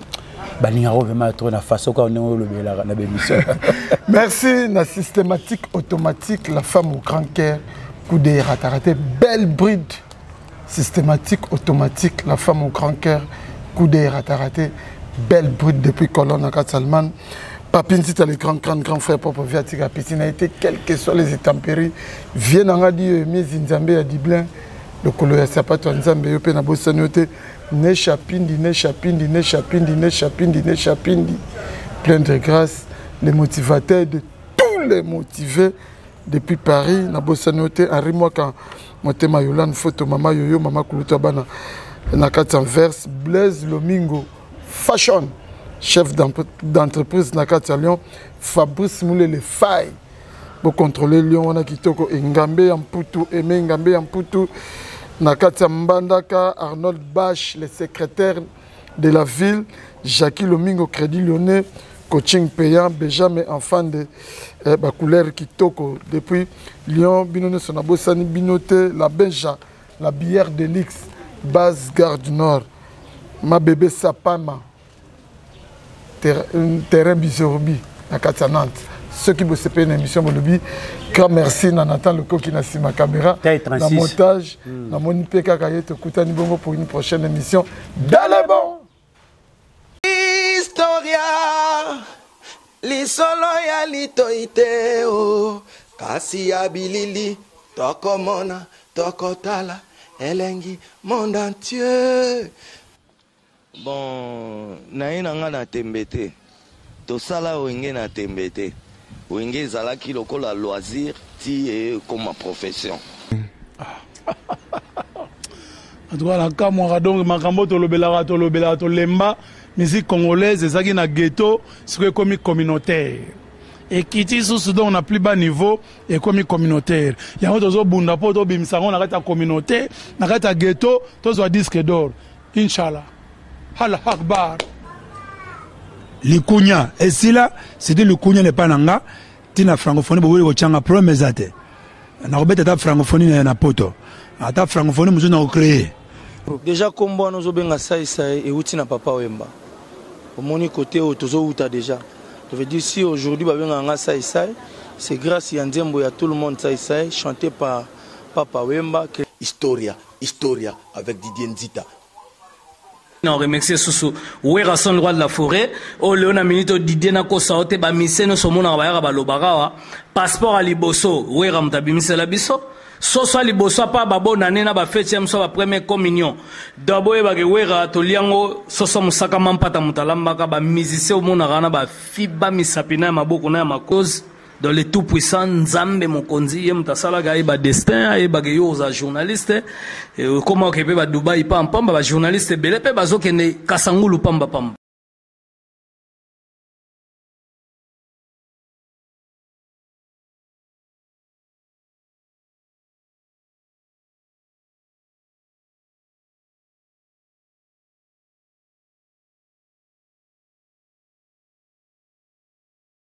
Merci. La systématique automatique, la femme au grand cœur, coup de rataraté, belle bride. Systématique automatique, la femme au grand cœur, coup de rataraté, belle bride depuis Colonne à Salman. Papine, si tu as le grand frère propre Viatika Piscine, a été quelles que soient les intempéries, viennent en a dit, mais Zinzambe a dit blanc, le coloya sapato Nzambe, yope na bossanote, ne chapindi, plein de grâce, les motivateurs de tous les motivés depuis Paris, na bossanote, Henri Mwaka, Motema Yolande, photo, Mama Yoyo, Mama Kuluta Bana, Nakati Anvers, Blaise Lomingo, Fashion. Chef d'entreprise Nakati Lyon, Fabrice Moulé les failles pour contrôler Lyon. On a Kitoko Ngambe Amputu, Aimé Ngambe Amputu, Nakati Mbandaka, Arnold Bach, les secrétaires de la ville, Jackie Lomingo, Crédit Lyonnais, coaching payant, Benjamin enfant de couleur Kitoko. Depuis Lyon, Binoné Sonabosani, Binoté, la Benja, la bière de l'X, base Gare du Nord, ma bébé Sapama. Terrain Bisorobi à Nantes. Ceux qui bossent une émission Bolobi, grand merci Nathan le qui n'a ma caméra, dans montage, dans mon IPK Kayeto Koutani Bongo pour une prochaine émission. Dans les bons Historia, li solo ya litoite o, kasi ya bilili, toko mona, toko tala, elengi, monde entier. Bon, naina nga na tembete. To sala wenge na tembete. Wenge zalaki lokola loisir ti comme ma profession. En tout cas, la kamwa donc makambo to lobela to lemba musique congolaise ezaki na ghetto c'est comme communautaire. Et kiti sous donc na plus bas niveau et comme communautaire. Yango tozo bunda po to bimsango na kata communautaire, na kata ghetto to zo disque d'or. Inshallah. Allah Akbar. Le Kounia, et si là, c'était le Kounia n'est pas nanga, tina francophonie, bouli ko changa problème zate. Na robeta ta francophonie na poto. Ata francophonie muzo na créer. Déjà comme moi nous obenga sai et outi na papa Wemba. Au moni côté au tozo outa déjà. Je veux dire si aujourd'hui ba benga nga sai c'est grâce à Nzembo ya tout le monde sai chanté par papa Wemba que Historia avec Didier Nzita. On remercie Soussou. Ouera son roi de la forêt. O Léona Minito Didier na kosaote ba miseno somona ba yara ba lobarawa. Passeport à Liboso. Ouera mtabi misela biso. Soso à Liboso pa ba bona nena ba fête yamso ba première communion. Dabo e ba ke ouera to liango soso musaka mampata mutalamba ka ba musicien omona rana ba fiba misapina maboko na makoz. Dans les tout puissants Nzambe Mokonzi yem tasala gaï ba destin et ba yo za journaliste comment que ba Dubai pam ba journaliste belé pe ba zo kene kasangulu pamba pam